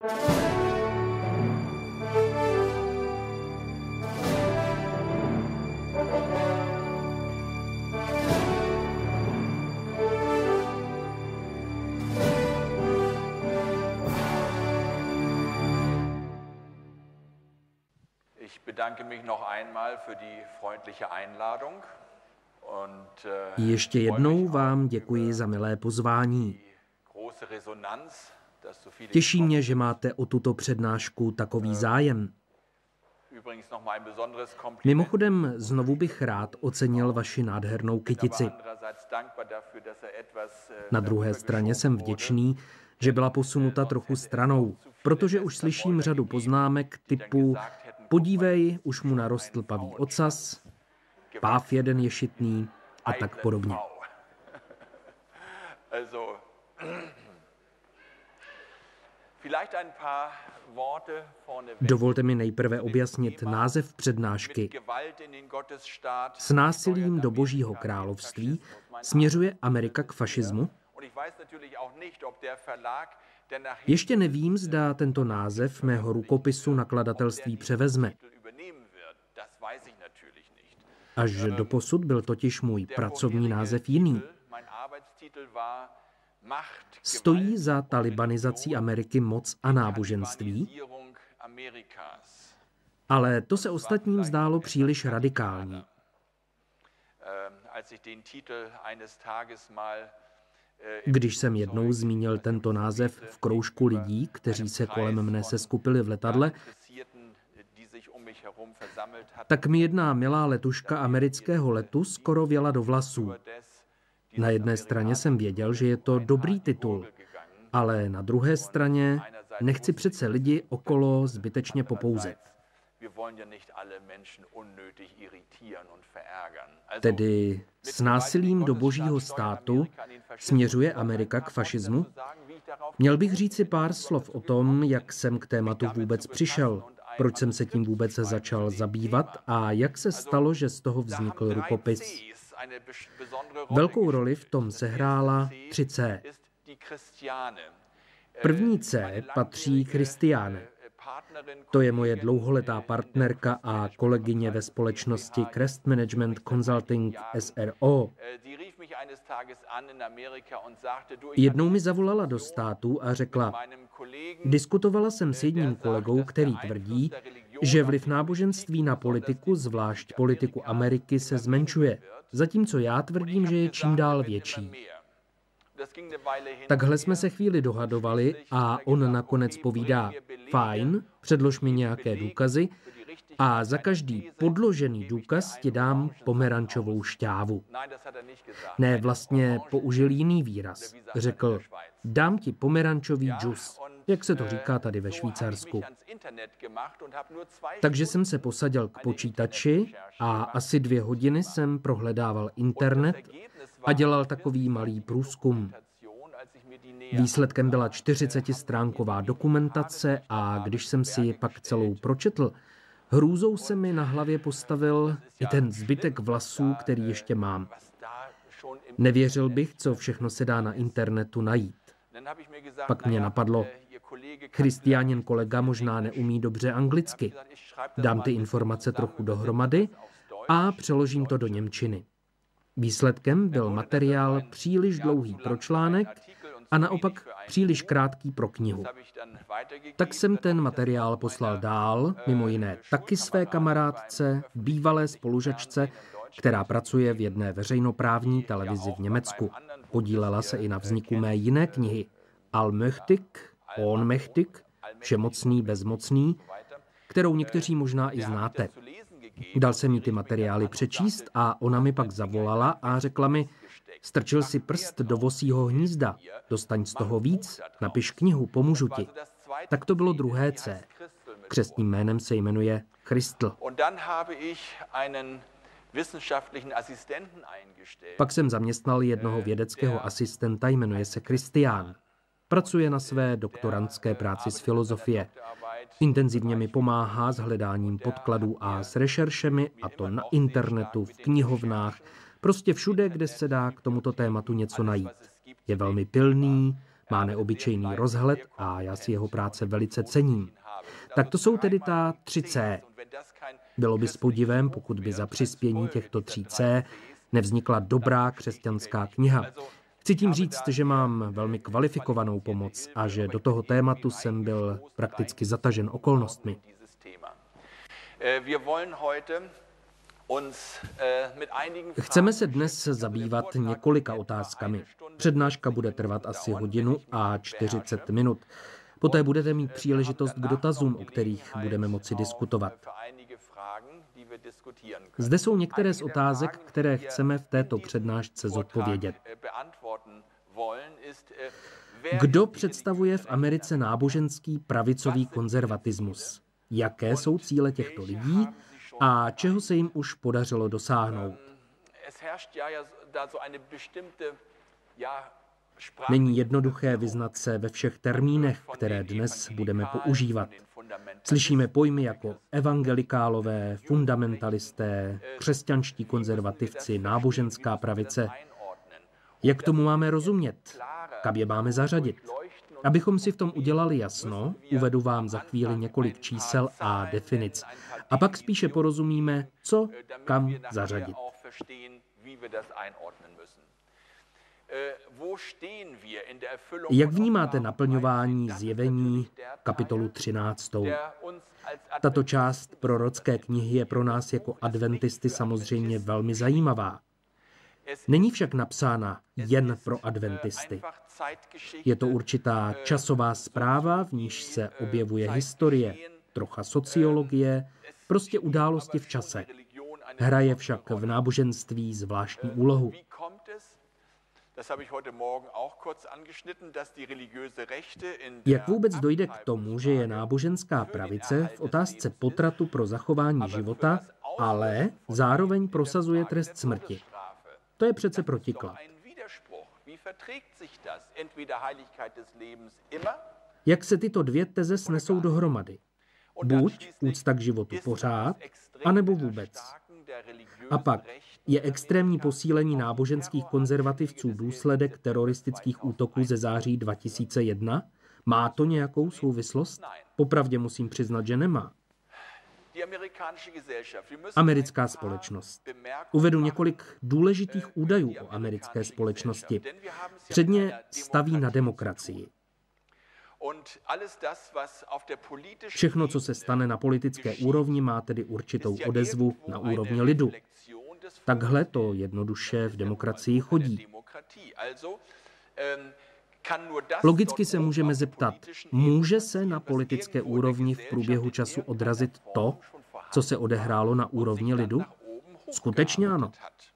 Ještě jednou vám děkuji za milé pozvání. Těší mě, že máte o tuto přednášku takový zájem. Mimochodem, znovu bych rád ocenil vaši nádhernou kytici. Na druhé straně jsem vděčný, že byla posunuta trochu stranou, protože už slyším řadu poznámek typu podívej, už mu narostl pavý ocas, páv jeden je šitný a tak podobně. Dovolte mi nejprve objasnit název přednášky. S násilím do Božího království směřuje Amerika k fašismu? Ještě nevím, zda tento název mého rukopisu nakladatelství převezme. Až doposud byl totiž můj pracovní název jiný. Stojí za talibanizací Ameriky moc a náboženství? Ale to se ostatním zdálo příliš radikální. Když jsem jednou zmínil tento název v kroužku lidí, kteří se kolem mne seskupili v letadle, tak mi jedna milá letuška amerického letu skoro vjela do vlasů. Na jedné straně jsem věděl, že je to dobrý titul, ale na druhé straně nechci přece lidi okolo zbytečně popouzet. Tedy s násilím do Božího státu směřuje Amerika k fašismu? Měl bych říci pár slov o tom, jak jsem k tématu vůbec přišel, proč jsem se tím vůbec začal zabývat a jak se stalo, že z toho vznikl rukopis. Velkou roli v tom sehrála 3C. První C patří Christiane. To je moje dlouholetá partnerka a kolegyně ve společnosti Crest Management Consulting SRO. Jednou mi zavolala do státu a řekla, diskutovala jsem s jedním kolegou, který tvrdí, že vliv náboženství na politiku, zvlášť politiku Ameriky, se zmenšuje, zatímco já tvrdím, že je čím dál větší. Takhle jsme se chvíli dohadovali a on nakonec povídá, fajn, předlož mi nějaké důkazy a za každý podložený důkaz ti dám pomerančovou šťávu. Ne, vlastně použil jiný výraz. Řekl, dám ti pomerančový džus, jak se to říká tady ve Švýcarsku. Takže jsem se posadil k počítači a asi 2 hodiny jsem prohledával internet a dělal takový malý průzkum. Výsledkem byla 40stránková dokumentace a když jsem si ji pak celou pročetl, hrůzou se mi na hlavě postavil i ten zbytek vlasů, který ještě mám. Nevěřil bych, co všechno se dá na internetu najít. Pak mě napadlo, Christianin kolega možná neumí dobře anglicky. Dám ty informace trochu dohromady a přeložím to do němčiny. Výsledkem byl materiál příliš dlouhý pro článek a naopak příliš krátký pro knihu. Tak jsem ten materiál poslal dál, mimo jiné taky své kamarádce, bývalé spolužačce, která pracuje v jedné veřejnoprávní televizi v Německu. Podílela se i na vzniku mé jiné knihy Allmächtig, Ohnmächtig, Všemocný, bezmocný, kterou někteří možná i znáte. Dal jsem jí ty materiály přečíst a ona mi pak zavolala a řekla mi, strčil si prst do vosího hnízda, dostaň z toho víc, napiš knihu, pomůžu ti. Tak to bylo druhé C. Křestním jménem se jmenuje Christl. Pak jsem zaměstnal jednoho vědeckého asistenta, jmenuje se Christian. Pracuje na své doktorandské práci z filozofie. Intenzivně mi pomáhá s hledáním podkladů a s rešeršemi, a to na internetu, v knihovnách, prostě všude, kde se dá k tomuto tématu něco najít. Je velmi pilný, Má neobyčejný rozhled a já si jeho práce velice cením. Tak to jsou tedy ta 3 C. Bylo by s podivem, pokud by za přispění těchto 3 C nevznikla dobrá křesťanská kniha. Chci tím říct, že mám velmi kvalifikovanou pomoc a že do toho tématu jsem byl prakticky zatažen okolnostmi. Chceme se dnes zabývat několika otázkami. Přednáška bude trvat asi 1 hodinu a 40 minut. Poté budete mít příležitost k dotazům, o kterých budeme moci diskutovat. Zde jsou některé z otázek, které chceme v této přednášce zodpovědět. Kdo představuje v Americe náboženský pravicový konzervatismus? Jaké jsou cíle těchto lidí a čeho se jim už podařilo dosáhnout? Není jednoduché vyznat se ve všech termínech, které dnes budeme používat. Slyšíme pojmy jako evangelikálové, fundamentalisté, křesťanští konzervativci, náboženská pravice. Jak tomu máme rozumět? Kam je máme zařadit? Abychom si v tom udělali jasno, uvedu vám za chvíli několik čísel a definic. A pak spíše porozumíme, co kam zařadit. Jak vnímáte naplňování zjevení kapitolu 13? Tato část prorocké knihy je pro nás jako adventisty samozřejmě velmi zajímavá. Není však napsána jen pro adventisty. Je to určitá časová zpráva, v níž se objevuje historie, trocha sociologie, prostě události v čase. Hraje však v náboženství zvláštní úlohu. Jak vůbec dojde k tomu, že je náboženská pravice v otázce potratu pro zachování života, ale zároveň prosazuje trest smrti? To je přece protiklad. Jak se tyto 2 teze snesou dohromady? Buď úcta k životu pořád, anebo vůbec. A pak je extrémní posílení náboženských konzervativců důsledek teroristických útoků ze září 2001? Má to nějakou souvislost? Popravdě musím přiznat, že nemá. Americká společnost. Uvedu několik důležitých údajů o americké společnosti. Předně staví na demokracii. Všechno, co se stane na politické úrovni, má tedy určitou odezvu na úrovni lidu. Takhle to jednoduše v demokracii chodí. Logicky se můžeme zeptat, může se na politické úrovni v průběhu času odrazit to, co se odehrálo na úrovni lidu? Skutečně ano.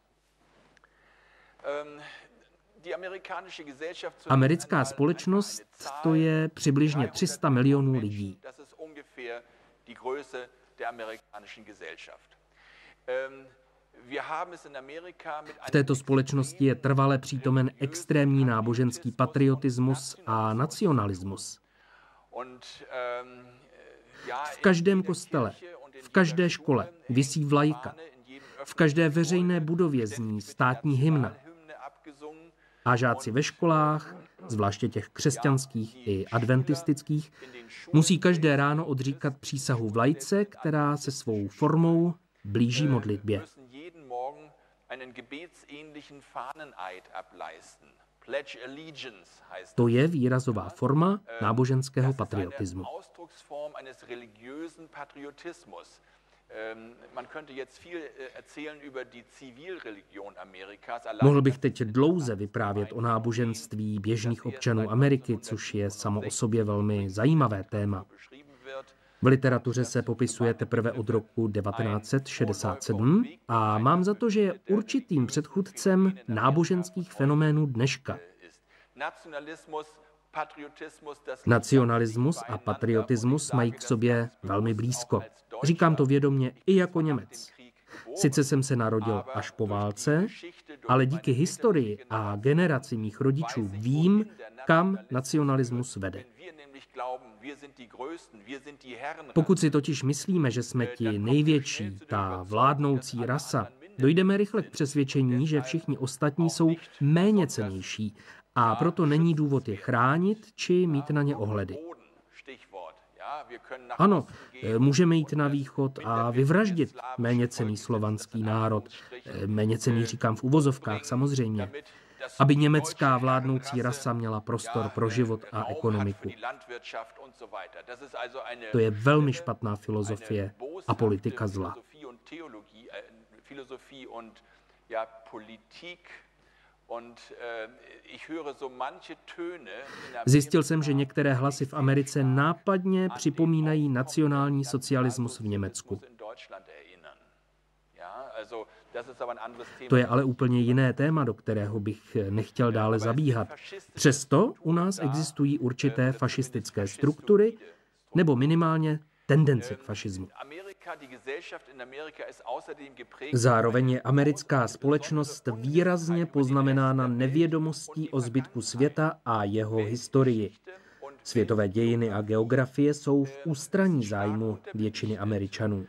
Americká společnost, to je přibližně 300 milionů lidí. V této společnosti je trvale přítomen extrémní náboženský patriotismus a nacionalismus. V každém kostele, v každé škole visí vlajka, v každé veřejné budově zní státní hymna. A žáci ve školách, zvláště těch křesťanských i adventistických, musí každé ráno odříkat přísahu vlajce, která se svou formou blíží modlitbě. To je výrazová forma náboženského patriotismu. Mohl bych teď dlouze vyprávět o náboženství běžných občanů Ameriky, což je samo o sobě velmi zajímavé téma. V literatuře se popisuje teprve od roku 1967 a mám za to, že je určitým předchůdcem náboženských fenoménů dneška. Nacionalismus a patriotismus mají k sobě velmi blízko. Říkám to vědomě i jako Němec. Sice jsem se narodil až po válce, ale díky historii a generaci mých rodičů vím, kam nacionalismus vede. Pokud si totiž myslíme, že jsme ti největší, ta vládnoucí rasa, dojdeme rychle k přesvědčení, že všichni ostatní jsou méně cennější A proto není důvod je chránit či mít na ně ohledy. Ano, můžeme jít na východ a vyvraždit méněcenný slovanský národ. Méněcenný říkám v uvozovkách samozřejmě. Aby německá vládnoucí rasa měla prostor pro život a ekonomiku. To je velmi špatná filozofie a politika zla. Zjistil jsem, že některé hlasy v Americe nápadně připomínají nacionální socialismus v Německu. To je ale úplně jiné téma, do kterého bych nechtěl dále zabíhat. Přesto u nás existují určité fašistické struktury, nebo minimálně tendence k fašismu. Zároveň je americká společnost výrazně poznamenána nevědomostí o zbytku světa a jeho historii. Světové dějiny a geografie jsou v ústraní zájmu většiny Američanů.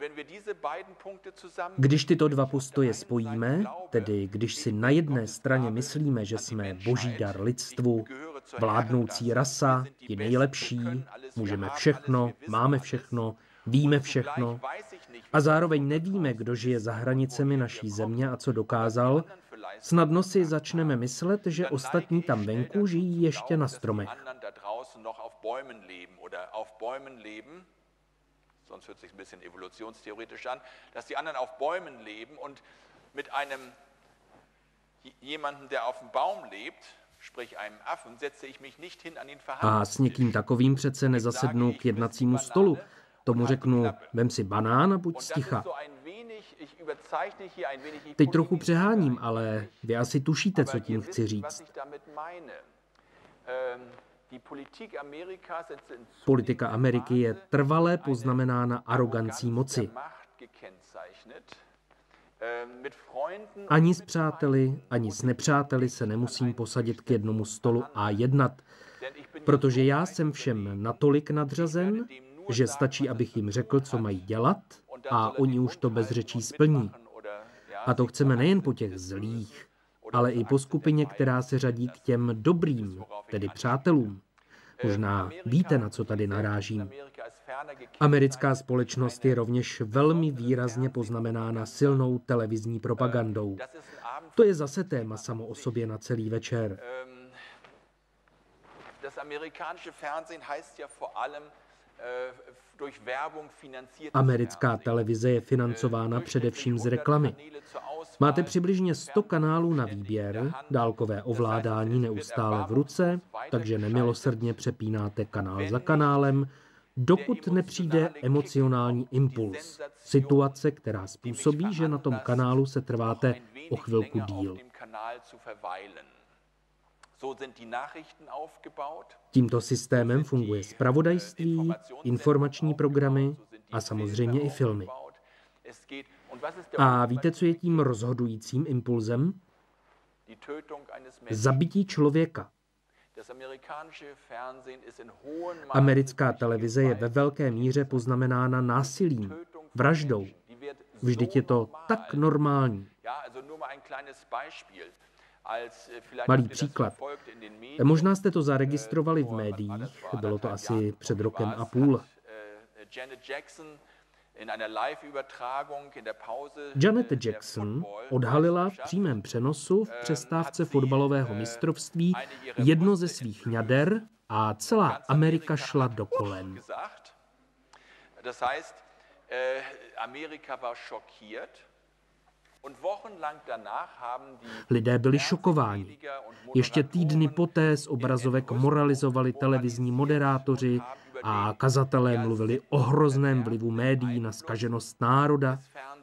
Když tyto dva postoje spojíme, tedy když si na jedné straně myslíme, že jsme boží dar lidstvu, vládnoucí rasa, ti nejlepší, můžeme všechno, máme všechno, víme všechno, a zároveň nevíme, kdo žije za hranicemi naší země a co dokázal, snadno si začneme myslet, že ostatní tam venku žijí ještě na stromech. Sonst hört sich ein bisschen evolutionstheoretisch an, dass die anderen auf Bäumen leben und mit einem jemanden, der auf dem Baum lebt, sprich einem Affen, setze ich mich nicht hin an den Verhandlungstisch. A s někým takovým přece nezasednu k jednacímu stolu. Tomu řeknu, vem si banán a buď sticha. Teď trochu přeháním, ale vy asi tušíte, co tím chci říct. Politika Ameriky je trvale poznamenána arogancí moci. Ani s přáteli, ani s nepřáteli se nemusím posadit k jednomu stolu a jednat, protože já jsem všem natolik nadřazen, že stačí, abych jim řekl, co mají dělat, a oni už to bez řečí splní. A to chceme nejen po těch zlých, ale i po skupině, která se řadí k těm dobrým, tedy přátelům. Možná víte, na co tady narážím. Americká společnost je rovněž velmi výrazně poznamenána silnou televizní propagandou. To je zase téma samo o sobě na celý večer. Americká televize je financována především z reklamy. Máte přibližně 100 kanálů na výběr, dálkové ovládání neustále v ruce, takže nemilosrdně přepínáte kanál za kanálem, dokud nepřijde emocionální impuls, situace, která způsobí, že na tom kanálu se trváte o chvilku díl. Tímto systémem funguje zpravodajství, informační programy a samozřejmě i filmy. A víte, co je tím rozhodujícím impulzem? Zabití člověka. Americká televize je ve velké míře poznamenána násilím, vraždou. Vždyť je to tak normální. Malý příklad. Možná jste to zaregistrovali v médiích, bylo to asi před rokem a půl. Janet Jackson odhalila v přímém přenosu v přestávce fotbalového mistrovství jedno ze svých ňader a celá Amerika šla do kolen. Lidé byli šokováni. Ještě týdny poté z obrazovek moralizovali televizní moderátoři a kazatelé mluvili o hrozném vlivu médií na zkaženost národa.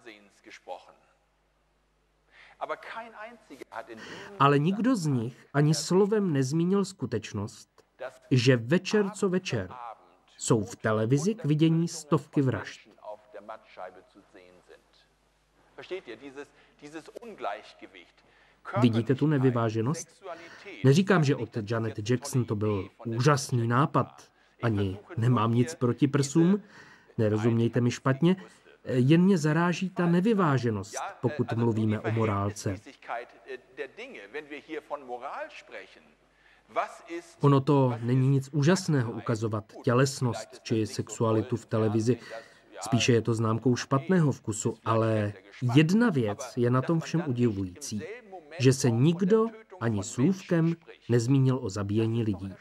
Ale nikdo z nich ani slovem nezmínil skutečnost, že večer co večer jsou v televizi k vidění stovky vražd. Vidíte tu nevyváženost? Neříkám, že od Janet Jackson to byl úžasný nápad. Ani nemám nic proti prsům, nerozumějte mi špatně. Jen mě zaráží ta nevyváženost, pokud mluvíme o morálce. Ono to není nic úžasného ukazovat tělesnost či sexualitu v televizi, spíše je to známkou špatného vkusu, ale jedna věc je na tom všem udivující, že se nikdo ani slůvkem nezmínil o zabíjení lidí.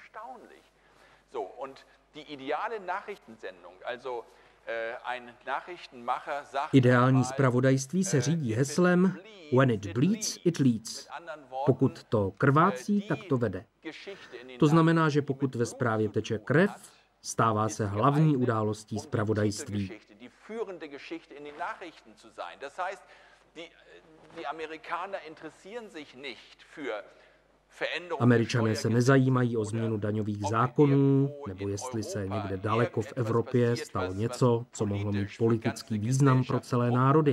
Ideální zpravodajství se řídí heslem When it bleeds, it leads. Pokud to krvácí, tak to vede. To znamená, že pokud ve zprávě teče krev, stává se hlavní událostí zpravodajství. Američané se nezajímají o změnu daňových zákonů, nebo jestli se někde daleko v Evropě stalo něco, co mohlo mít politický význam pro celé národy.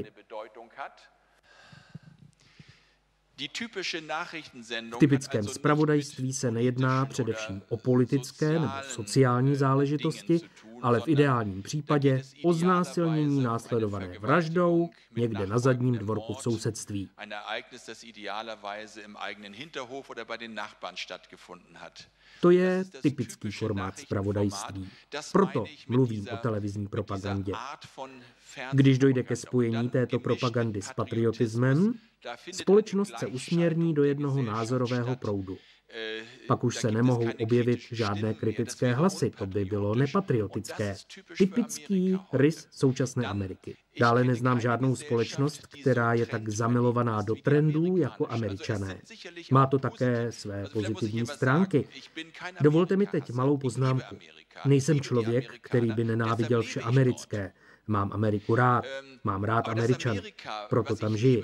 V typickém zpravodajství se nejedná především o politické nebo sociální záležitosti, ale v ideálním případě o znásilnění následované vraždou někde na zadním dvorku v sousedství. To je typický formát zpravodajství. Proto mluvím o televizní propagandě. Když dojde ke spojení této propagandy s patriotismem, společnost se usměrní do jednoho názorového proudu. Pak už se nemohou objevit žádné kritické hlasy, to by bylo nepatriotické. Typický rys současné Ameriky. Dále neznám žádnou společnost, která je tak zamilovaná do trendů jako Američané. Má to také své pozitivní stránky. Dovolte mi teď malou poznámku. Nejsem člověk, který by nenáviděl vše americké. Mám Ameriku rád, mám rád Američany, proto tam žiji.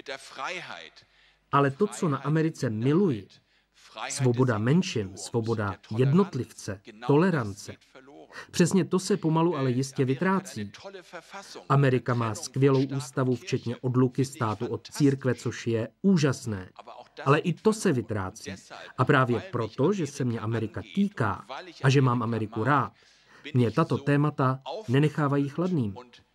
Ale to, co na Americe miluji, svoboda menšin, svoboda jednotlivce, tolerance, přesně to se pomalu, ale jistě vytrácí. Amerika má skvělou ústavu, včetně odluky státu od církve, což je úžasné. Ale i to se vytrácí. A právě proto, že se mě Amerika týká a že mám Ameriku rád, mě tato témata nenechávají chladným.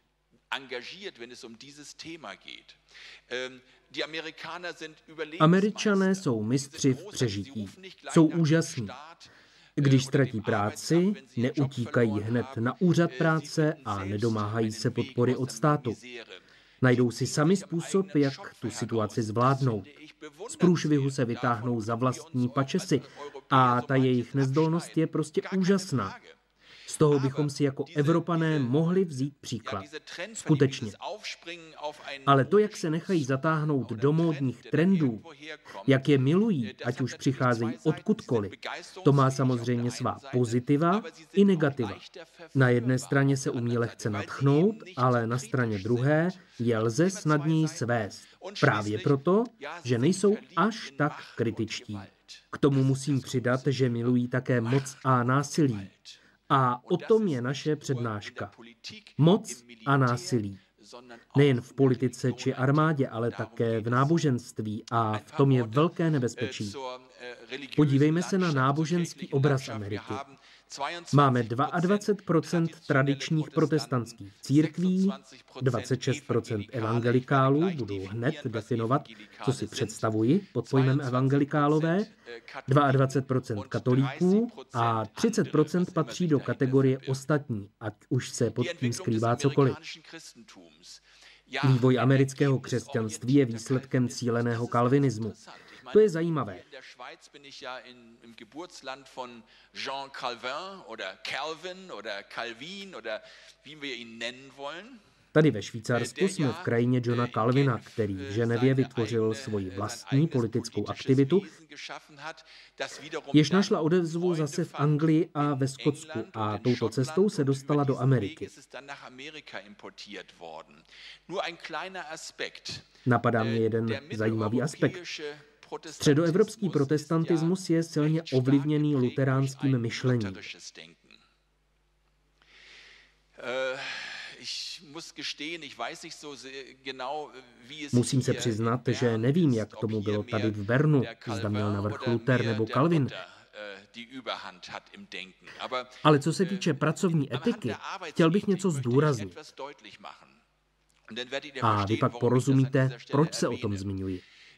Američané jsou mistři v přežití. Jsou úžasní. Když ztratí práci, neutíkají hned na úřad práce a nedomáhají se podpory od státu. Najdou si sami způsob, jak tu situaci zvládnout. Z průšvihu se vytáhnou za vlastní pačesy a ta jejich nezdolnost je prostě úžasná. Z toho bychom si jako Evropané mohli vzít příklad. Skutečně. Ale to, jak se nechají zatáhnout do módních trendů, jak je milují, ať už přicházejí odkudkoliv, to má samozřejmě svá pozitiva i negativa. Na jedné straně se umí lehce nadchnout, ale na straně druhé je lze snadněji svést. Právě proto, že nejsou až tak kritičtí. K tomu musím přidat, že milují také moc a násilí. A o tom je naše přednáška. Moc a násilí. Nejen v politice či armádě, ale také v náboženství a v tom je velké nebezpečí. Podívejme se na náboženský obraz Ameriky. Máme 22% tradičních protestantských církví, 26% evangelikálů, budu hned definovat, co si představuji pod pojmem evangelikálové, 22% katolíků a 30% patří do kategorie ostatní, ať už se pod tím skrývá cokoliv. Vývoj amerického křesťanství je výsledkem cíleného kalvinismu. To je zajímavé. Tady ve Švýcarsku jsme v krajině Johna Calvina, který v Ženevě vytvořil svoji vlastní politickou aktivitu, jež našla odezvu zase v Anglii a ve Skotsku a touto cestou se dostala do Ameriky. Napadá mě jeden zajímavý aspekt. Středoevropský protestantismus je silně ovlivněný luteránským myšlením. Musím se přiznat, že nevím, jak tomu bylo tady v Bernu, zda měl navrch Luther nebo Calvin. Ale co se týče pracovní etiky, chtěl bych něco zdůraznit. A vy pak porozumíte, proč se o tom zmiňuji.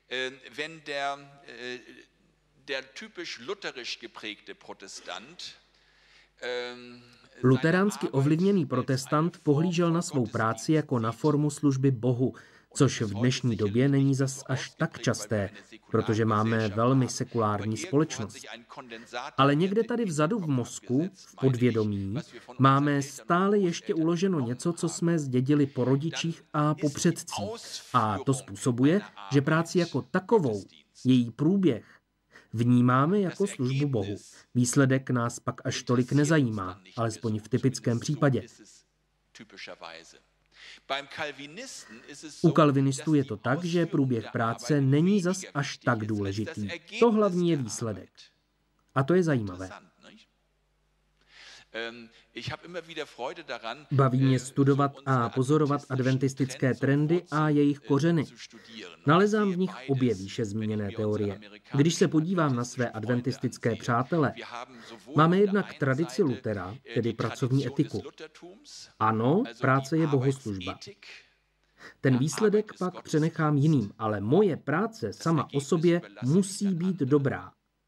Luteránsky ovlivněný protestant pohlížel na svou práci jako na formu služby Bohu, což v dnešní době není zas až tak časté, protože máme velmi sekulární společnost. Ale někde tady vzadu v mozku, v podvědomí, máme stále ještě uloženo něco, co jsme zdědili po rodičích a po předcích. A to způsobuje, že práci jako takovou, její průběh, vnímáme jako službu Bohu. Výsledek nás pak až tolik nezajímá, alespoň v typickém případě. U kalvinistů je to tak, že průběh práce není zas až tak důležitý. To hlavní je výsledek. A to je zajímavé. Baví mě studovat a pozorovat adventistické trendy a jejich kořeny. Nalezám v nich obě výše zmíněné teorie. Když se podívám na své adventistické přátele, máme jednak tradici Lutera, tedy pracovní etiku. Ano, práce je bohoslužba. Ten výsledek pak přenechám jiným, ale moje práce sama o sobě musí být dobrá.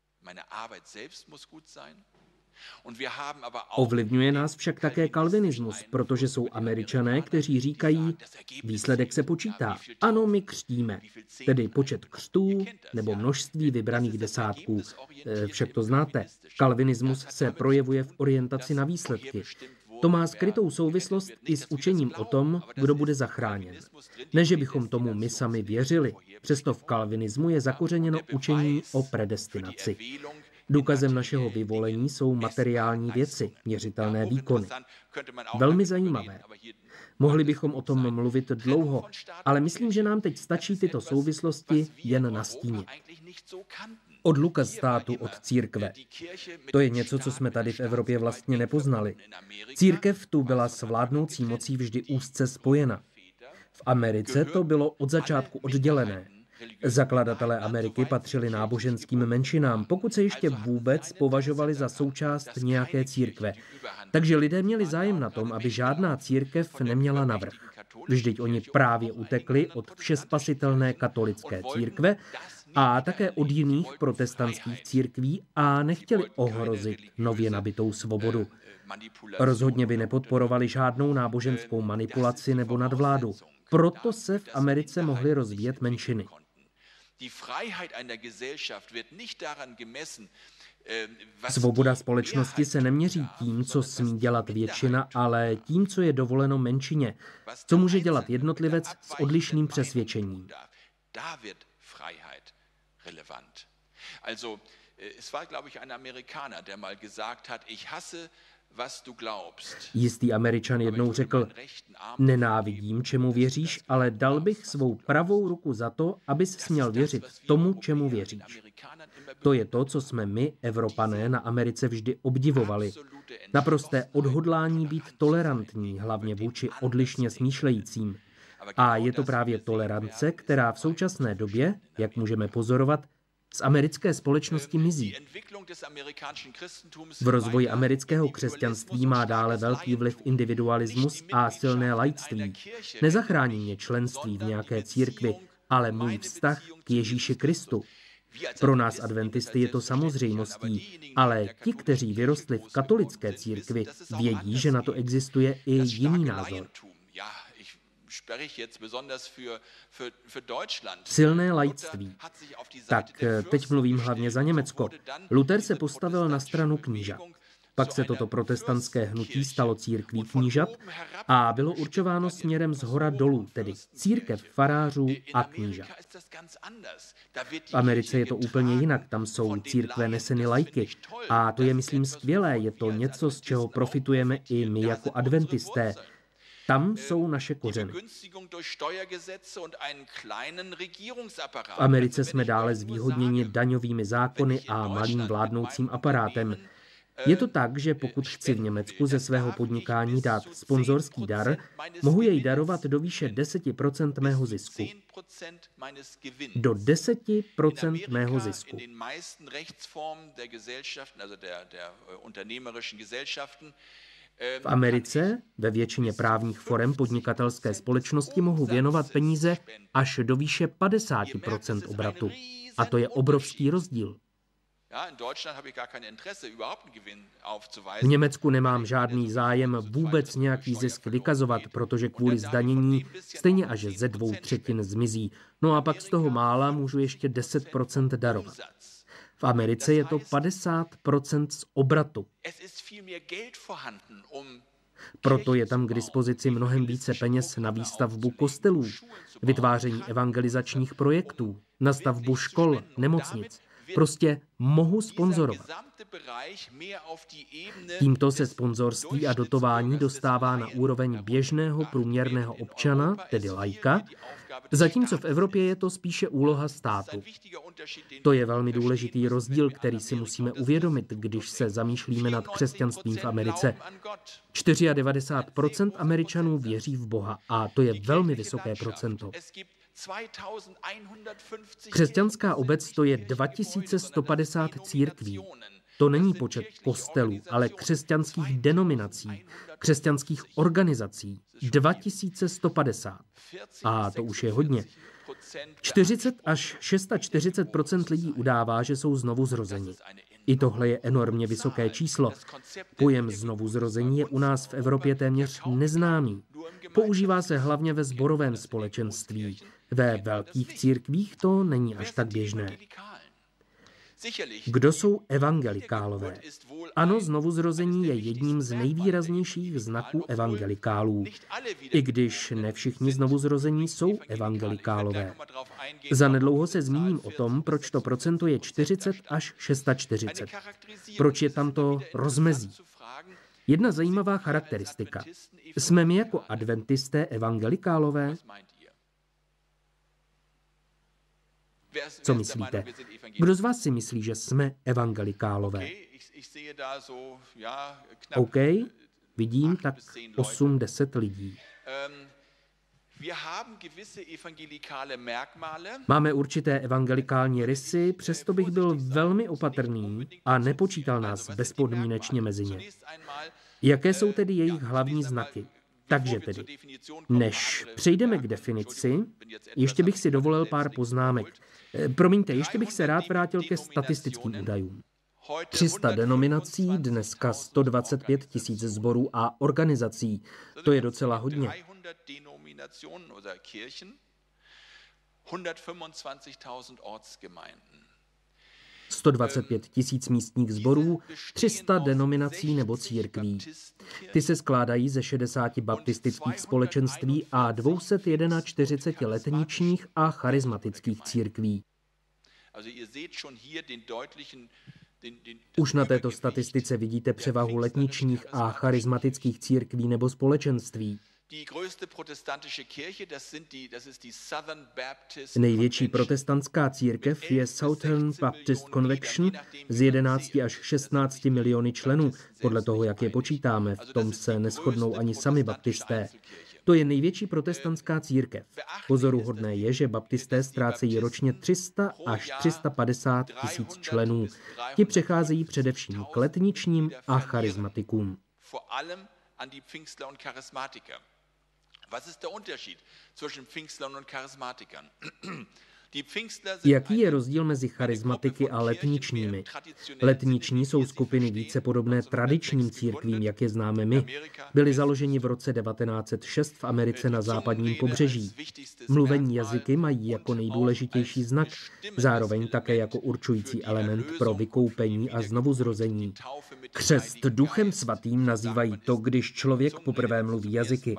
Ovlivňuje nás však také kalvinismus, protože jsou Američané, kteří říkají, výsledek se počítá. Ano, my křtíme, tedy počet křtů nebo množství vybraných desátků. Však to znáte. Kalvinismus se projevuje v orientaci na výsledky. To má skrytou souvislost i s učením o tom, kdo bude zachráněn. Ne, že bychom tomu my sami věřili, přesto v kalvinismu je zakořeněno učení o predestinaci. Důkazem našeho vyvolení jsou materiální věci, měřitelné výkony. Velmi zajímavé. Mohli bychom o tom mluvit dlouho, ale myslím, že nám teď stačí tyto souvislosti jen nastínit. Odluka státu od církve. To je něco, co jsme tady v Evropě vlastně nepoznali. Církev tu byla s vládnoucí mocí vždy úzce spojena. V Americe to bylo od začátku oddělené. Zakladatelé Ameriky patřili náboženským menšinám, pokud se ještě vůbec považovali za součást nějaké církve. Takže lidé měli zájem na tom, aby žádná církev neměla navrch. Vždyť oni právě utekli od všespasitelné katolické církve a také od jiných protestantských církví a nechtěli ohrozit nově nabitou svobodu. Rozhodně by nepodporovali žádnou náboženskou manipulaci nebo nadvládu. Proto se v Americe mohly rozvíjet menšiny. Svoboda společnosti se neměří tím, co smí dělat většina, ale tím, co je dovoleno menšině, co může dělat jednotlivec s odlišným přesvědčením. Jistý Američan jednou řekl, nenávidím, čemu věříš, ale dal bych svou pravou ruku za to, abys směl věřit tomu, čemu věříš. To je to, co jsme my, Evropané, na Americe vždy obdivovali. Naprosté odhodlání být tolerantní, hlavně vůči odlišně smýšlejícím. A je to právě tolerance, která v současné době, jak můžeme pozorovat, z americké společnosti mizí. V rozvoji amerického křesťanství má dále velký vliv individualismus a silné laictví. Nezachrání mě členství v nějaké církvi, ale můj vztah k Ježíši Kristu. Pro nás adventisty je to samozřejmostí, ale ti, kteří vyrostli v katolické církvi, vědí, že na to existuje i jiný názor. Silné laictví. Tak teď mluvím hlavně za Německo. Luther se postavil na stranu knížat. Pak se toto protestantské hnutí stalo církví knížat a bylo určováno směrem zhora dolů, tedy církev farářů a knížat. V Americe je to úplně jinak, tam jsou církve neseny laiky a to je, myslím, skvělé, je to něco, z čeho profitujeme i my jako adventisté. Tam jsou naše kořeny. V Americe jsme dále zvýhodněni daňovými zákony a malým vládnoucím aparátem. Je to tak, že pokud chci v Německu ze svého podnikání dát sponzorský dar, mohu jej darovat do výše 10% mého zisku. Do 10% mého zisku. V Americe ve většině právních forem podnikatelské společnosti mohou věnovat peníze až do výše 50% obratu. A to je obrovský rozdíl. V Německu nemám žádný zájem vůbec nějaký zisk vykazovat, protože kvůli zdanění stejně až ze 2/3 zmizí. No a pak z toho mála můžu ještě 10% darovat. V Americe je to 50% z obratu. Proto je tam k dispozici mnohem více peněz na výstavbu kostelů, vytváření evangelizačních projektů, na stavbu škol, nemocnic. Prostě mohu sponzorovat. Tímto se sponzorství a dotování dostává na úroveň běžného průměrného občana, tedy laika, zatímco v Evropě je to spíše úloha státu. To je velmi důležitý rozdíl, který si musíme uvědomit, když se zamýšlíme nad křesťanstvím v Americe. 94% Američanů věří v Boha a to je velmi vysoké procento. Křesťanská obec to je 2150 církví. To není počet kostelů, ale křesťanských denominací, křesťanských organizací. 2150. A to už je hodně. 40 až 46% lidí udává, že jsou znovuzrozeni. I tohle je enormně vysoké číslo. Pojem znovuzrození je u nás v Evropě téměř neznámý. Používá se hlavně ve sborovém společenství. Ve velkých církvích to není až tak běžné. Kdo jsou evangelikálové? Ano, znovuzrození je jedním z nejvýraznějších znaků evangelikálů. I když ne všichni znovuzrození jsou evangelikálové. Zanedlouho se zmíním o tom, proč to procento je 40 až 640. Proč je tam to rozmezí. Jedna zajímavá charakteristika. Jsme my jako adventisté evangelikálové? Co myslíte? Kdo z vás si myslí, že jsme evangelikálové? OK, vidím tak 8-10 lidí. Máme určité evangelikální rysy, přesto bych byl velmi opatrný a nepočítal nás bezpodmínečně mezi ně. Jaké jsou tedy jejich hlavní znaky? Takže tedy, než přejdeme k definici, ještě bych si dovolil pár poznámek. Promiňte, ještě bych se rád vrátil ke statistickým údajům. 300 denominací, dneska 125 000 sborů a organizací. To je docela hodně. 125 000 místních sborů, 300 denominací nebo církví. Ty se skládají ze 60 baptistických společenství a 241 letničních a charismatických církví. Už na této statistice vidíte převahu letničních a charismatických církví nebo společenství. Největší protestantská církev je Southern Baptist Convention z 11 až 16 miliony členů. Podle toho, jak je počítáme, v tom se neshodnou ani sami baptisté. To je největší protestantská církev. Pozoruhodné je, že baptisté ztrácejí ročně 300 až 350 000 členů. Ti přecházejí především k letničním a charismatikům. Jaký je rozdíl mezi charismatiky a letničními? Letniční jsou skupiny více podobné tradičním církvím, jak je známe my. Byly založeni v roce 1906 v Americe na západním pobřeží. Mluvení jazyky mají jako nejdůležitější znak, zároveň také jako určující element pro vykoupení a znovuzrození. Křest Duchem svatým nazývají to, když člověk poprvé mluví jazyky.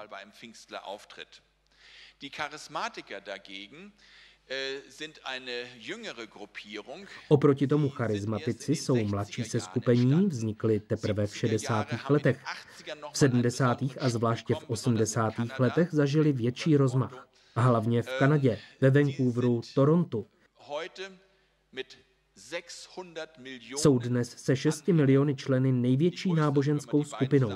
Oproti tomu charismatici jsou mladší seskupení, vznikly teprve v 60. letech. V 70. a zvláště v 80. letech zažili větší rozmach. A hlavně v Kanadě, ve Vancouveru, Torontu. Jsou dnes se 6 miliony členy největší náboženskou skupinou.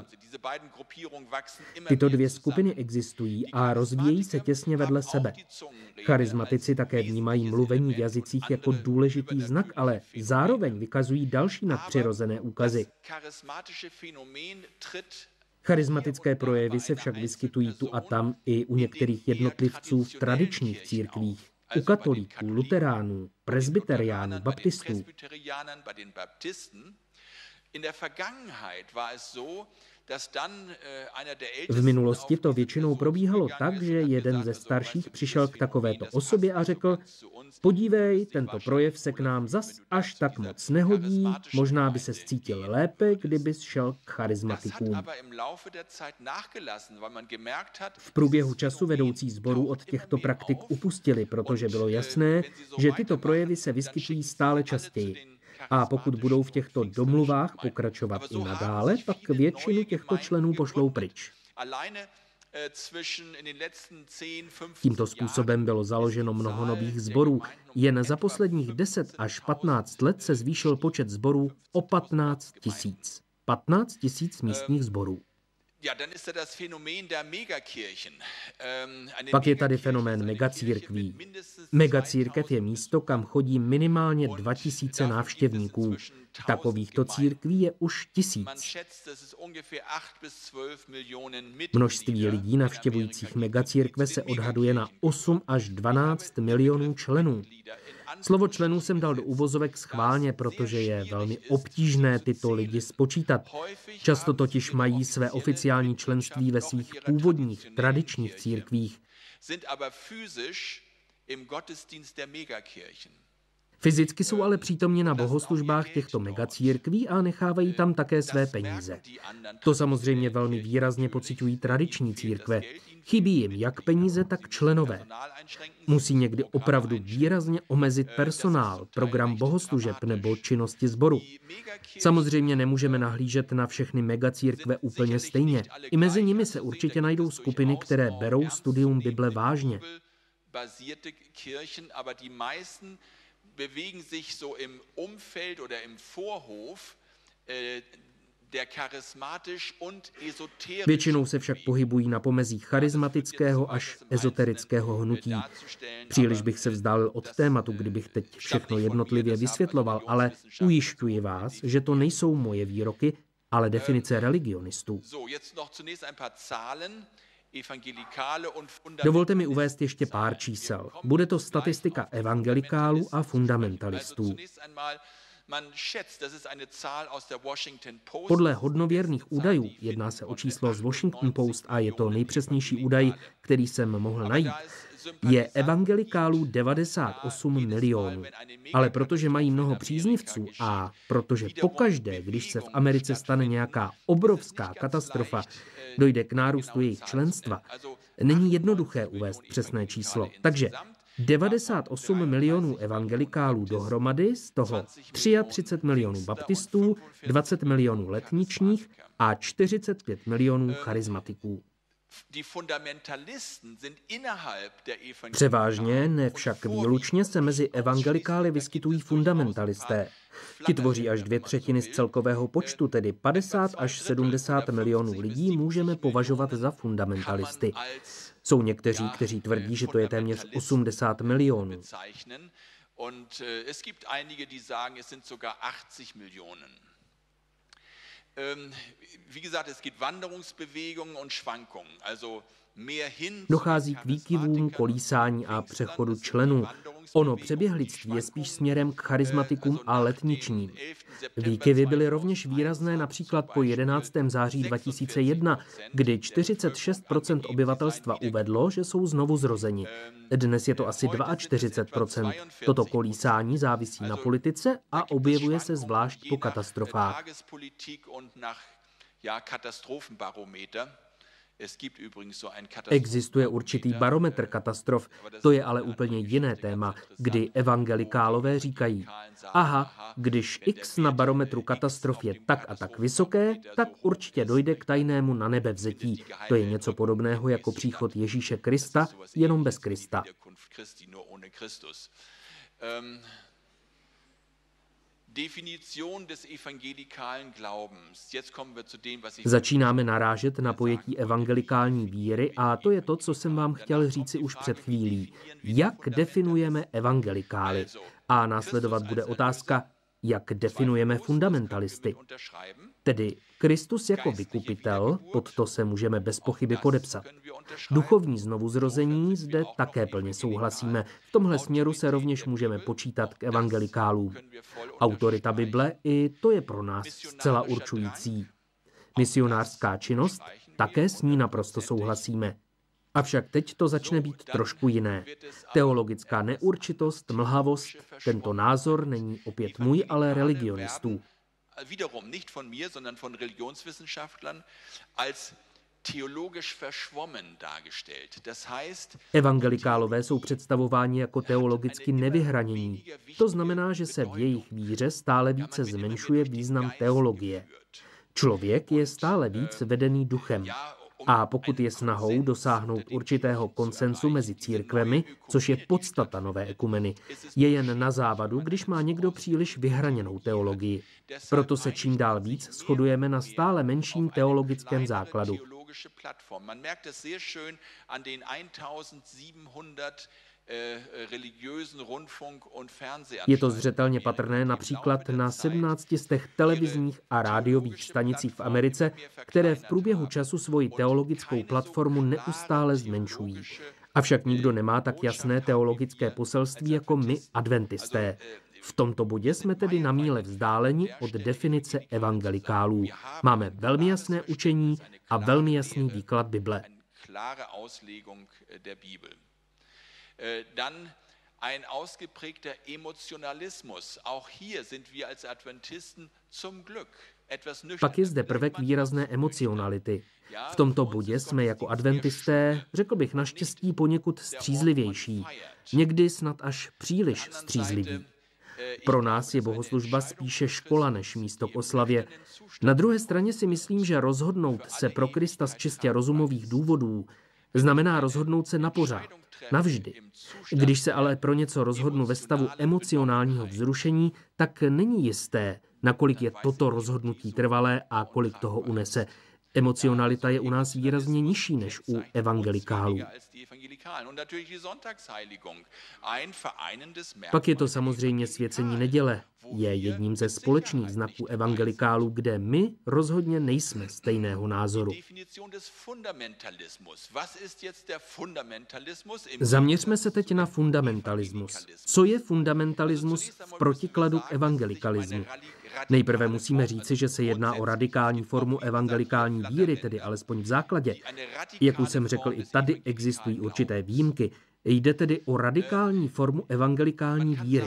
Tyto dvě skupiny existují a rozvíjejí se těsně vedle sebe. Charismatici také vnímají mluvení v jazycích jako důležitý znak, ale zároveň vykazují další nadpřirozené úkazy. Charismatické projevy se však vyskytují tu a tam i u některých jednotlivců v tradičních církvích, u katolíků, luteránů, presbyteriánů, baptistů. V minulosti to většinou probíhalo tak, že jeden ze starších přišel k takovéto osobě a řekl: podívej, tento projev se k nám zas až tak moc nehodí, možná by se cítil lépe, kdybys šel k charismatikům. V průběhu času vedoucí sborů od těchto praktik upustili, protože bylo jasné, že tyto projevy se vyskytují stále častěji. A pokud budou v těchto domluvách pokračovat i nadále, pak většinu těchto členů pošlou pryč. Tímto způsobem bylo založeno mnoho nových sborů. Jen za posledních 10 až 15 let se zvýšil počet sborů o 15 000. 15 000 místních sborů. Pak je tady fenomén megacírkví. Megacírkev je místo, kam chodí minimálně 2000 návštěvníků. Takovýchto církví je už 1000. Množství lidí navštěvujících megacírkve se odhaduje na 8 až 12 milionů členů. Slovo členů jsem dal do uvozovek schválně, protože je velmi obtížné tyto lidi spočítat. Často totiž mají své oficiální členství ve svých původních tradičních církvích. Fyzicky jsou ale přítomni na bohoslužbách těchto megacírkví a nechávají tam také své peníze. To samozřejmě velmi výrazně pociťují tradiční církve. Chybí jim jak peníze, tak členové. Musí někdy opravdu výrazně omezit personál, program bohoslužeb nebo činnosti sboru. Samozřejmě nemůžeme nahlížet na všechny megacírkve úplně stejně. I mezi nimi se určitě najdou skupiny, které berou studium Bible vážně. Bewegen sich so im Umfeld oder im Vorhof der charismatisch und esoterisch. Většinou se však pohybují na pomezí charismatického až ezoterického hnutí. Příliš bych se vzdálil od tématu, kdybych teď všechno jednotlivě vysvětloval, ale ujišťuji vás, že to nejsou moje výroky, ale definice religionistů. Dovolte mi uvést ještě pár čísel. Bude to statistika evangelikálů a fundamentalistů. Podle hodnověrných údajů, jedná se o číslo z Washington Post a je to nejpřesnější údaj, který jsem mohl najít, je evangelikálů 98 milionů. Ale protože mají mnoho příznivců a protože pokaždé, když se v Americe stane nějaká obrovská katastrofa, dojde k nárůstu jejich členstva, není jednoduché uvést přesné číslo. Takže 98 milionů evangelikálů dohromady, z toho 33 milionů baptistů, 20 milionů letničních a 45 milionů charismatiků. Převážně, ne však výlučně, se mezi evangelikály vyskytují fundamentalisté. Ti tvoří až 2/3 z celkového počtu, tedy 50 až 70 milionů lidí můžeme považovat za fundamentalisty. Jsou někteří, kteří tvrdí, že to je téměř 80 milionů. Dochází k výkyvům, kolísání a přechodu členů. Ono přeběhlictví je spíš směrem k charismatikům a letničním. Výkyvy byly rovněž výrazné například po 11. září 2001, kdy 46% obyvatelstva uvedlo, že jsou znovu zrozeni. Dnes je to asi 42%. Toto kolísání závisí na politice a objevuje se zvlášť po katastrofách. Existuje určitý barometr katastrof, to je ale úplně jiné téma, kdy evangelikálové říkají: aha, když X na barometru katastrof je tak a tak vysoké, tak určitě dojde k tajnému nanebevzetí. To je něco podobného jako příchod Ježíše Krista, jenom bez Krista. Začínáme narážet na pojetí evangelikální víry a to je to, co jsem vám chtěl říci už před chvílí. Jak definujeme evangelikály? A následovat bude otázka, jak definujeme fundamentalisty. Tedy Kristus jako vykupitel, pod to se můžeme bez pochyby podepsat. Duchovní znovuzrození, zde také plně souhlasíme. V tomhle směru se rovněž můžeme počítat k evangelikálům. Autorita Bible, i to je pro nás zcela určující. Misionářská činnost, také s ní naprosto souhlasíme. Avšak teď to začne být trošku jiné. Teologická neurčitost, mlhavost, tento názor není opět můj, ale religionistů. Evangelikálové jsou představováni jako teologicky nevyhranění. To znamená, že se v jejich víře stále více zmenšuje význam teologie. Člověk je stále víc vedený duchem. A pokud je snahou dosáhnout určitého konsensu mezi církvemi, což je podstata nové ekumeny, je jen na závadu, když má někdo příliš vyhraněnou teologii. Proto se čím dál víc shodujeme na stále menším teologickém základu. Je to zřetelně patrné například na 1700 televizních a rádiových stanicích v Americe, které v průběhu času svoji teologickou platformu neustále zmenšují. Avšak nikdo nemá tak jasné teologické poselství jako my adventisté. V tomto bodě jsme tedy na míle vzdáleni od definice evangelikálů. Máme velmi jasné učení a velmi jasný výklad Bible. Ein ausgeprägter Emotionalismus. Auch hier sind wir als Adventisten zum Glück etwas nüchtern. Pak je zde prvek výrazné emocionality. V tomto bodě jsme jako adventisté, řekl bych naštěstí, poněkud střízlivější. Někdy snad až příliš střízliví. Pro nás je bohoslužba spíše škola než místo k oslavě. Na druhé straně si myslím, že rozhodnout se pro Krista z čistě rozumových důvodů znamená rozhodnout se na pořád. Navždy. Když se ale pro něco rozhodnu ve stavu emocionálního vzrušení, tak není jisté, nakolik je toto rozhodnutí trvalé a kolik toho unese. Emocionalita je u nás výrazně nižší než u evangelikálů. Pak je to samozřejmě svěcení neděle. Je jedním ze společných znaků evangelikálů, kde my rozhodně nejsme stejného názoru. Zaměřme se teď na fundamentalismus. Co je fundamentalismus v protikladu k evangelikalismu? Nejprve musíme říci, že se jedná o radikální formu evangelikální víry, tedy alespoň v základě. Jak už jsem řekl, i tady existují určité výjimky. Jde tedy o radikální formu evangelikální víry.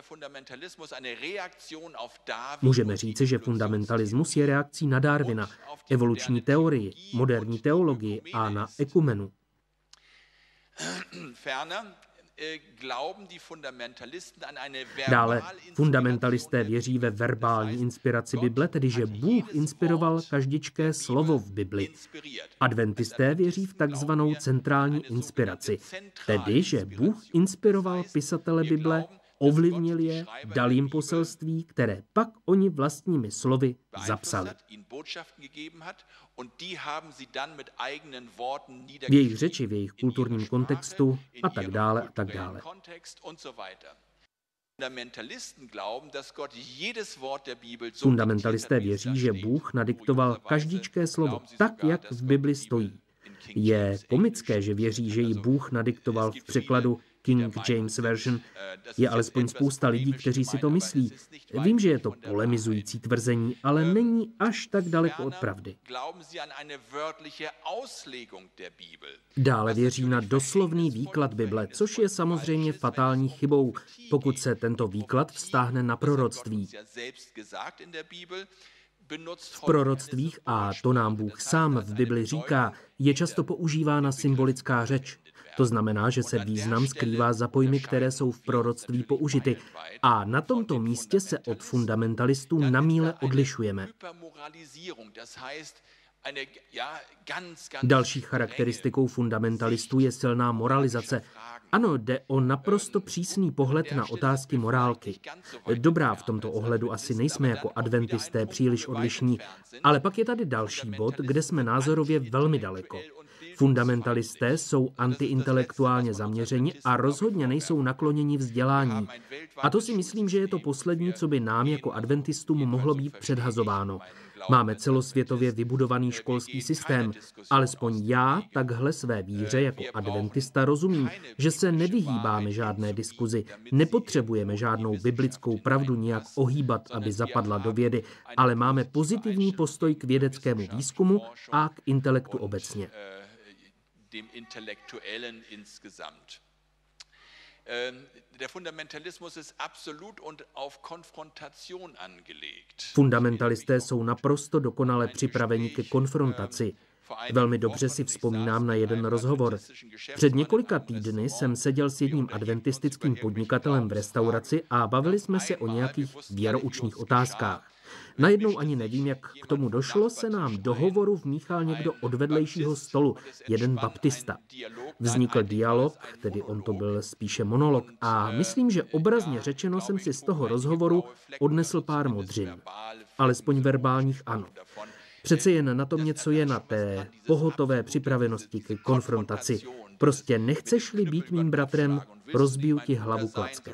Můžeme říci, že fundamentalismus je reakcí na Darwina, evoluční teorii, moderní teologii a na ekumenu. Dále fundamentalisté věří ve verbální inspiraci Bible, tedy že Bůh inspiroval každičké slovo v Bibli. Adventisté věří v takzvanou centrální inspiraci, tedy že Bůh inspiroval pisatele Bible, ovlivnil je, dal jim poselství, které pak oni vlastními slovy zapsali. V jejich řeči, v jejich kulturním kontextu a tak dále a tak dále. Fundamentalisté věří, že Bůh nadiktoval každíčké slovo tak, jak v Bibli stojí. Je komické, že věří, že ji Bůh nadiktoval v překladu King James Version. Je alespoň spousta lidí, kteří si to myslí. Vím, že je to polemizující tvrzení, ale není až tak daleko od pravdy. Dále věří na doslovný výklad Bible, což je samozřejmě fatální chybou, pokud se tento výklad vztáhne na proroctví. V proroctvích, a to nám Bůh sám v Bibli říká, je často používána symbolická řeč. To znamená, že se význam skrývá za pojmy, které jsou v proroctví použity. A na tomto místě se od fundamentalistů na míle odlišujeme. Další charakteristikou fundamentalistů je silná moralizace. Ano, jde o naprosto přísný pohled na otázky morálky. Dobrá, v tomto ohledu asi nejsme jako adventisté příliš odlišní, ale pak je tady další bod, kde jsme názorově velmi daleko. Fundamentalisté jsou antiintelektuálně zaměřeni a rozhodně nejsou nakloněni vzdělání. A to si myslím, že je to poslední, co by nám jako adventistům mohlo být předhazováno. Máme celosvětově vybudovaný školský systém. Alespoň já takhle své víře jako adventista rozumím, že se nevyhýbáme žádné diskuzi. Nepotřebujeme žádnou biblickou pravdu nijak ohýbat, aby zapadla do vědy, ale máme pozitivní postoj k vědeckému výzkumu a k intelektu obecně. Fundamentalisté jsou naprosto dokonale připraveni ke konfrontaci. Velmi dobře si vzpomínám na jeden rozhovor. Před několika týdny jsem seděl s jedním adventistickým podnikatelem v restauraci a bavili jsme se o nějakých věroučných otázkách. Najednou ani nevím, jak k tomu došlo, se nám do hovoru vmíchal někdo od vedlejšího stolu, jeden baptista. Vznikl dialog, tedy on to byl spíše monolog, a myslím, že obrazně řečeno jsem si z toho rozhovoru odnesl pár modřin. Alespoň verbálních ano. Přece jen na tom něco je, na té pohotové připravenosti ke konfrontaci. Prostě nechceš-li být mým bratrem, rozbiju ti hlavu klackem.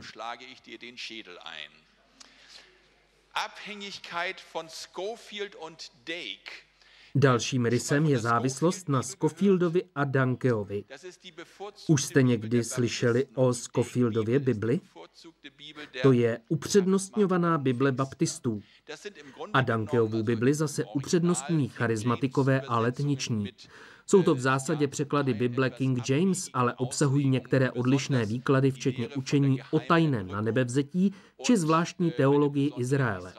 Dalším rysem je závislost na Scofieldovi a Dankeovi. Už jste někdy slyšeli o Scofieldově Bibli? To je upřednostňovaná Bible baptistů. A Dankeovu Bibli zase upřednostňují charizmatikové a letniční. Jsou to v zásadě překlady Bible King James, ale obsahují některé odlišné výklady, včetně učení o tajném nanebevzetí či zvláštní teologii Izraele.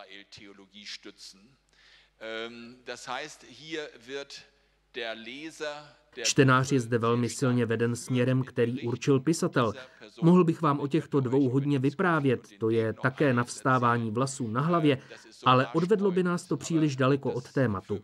Čtenář je zde velmi silně veden směrem, který určil pisatel. Mohl bych vám o těchto dvou hodně vyprávět, to je také navstávání vlasů na hlavě, ale odvedlo by nás to příliš daleko od tématu.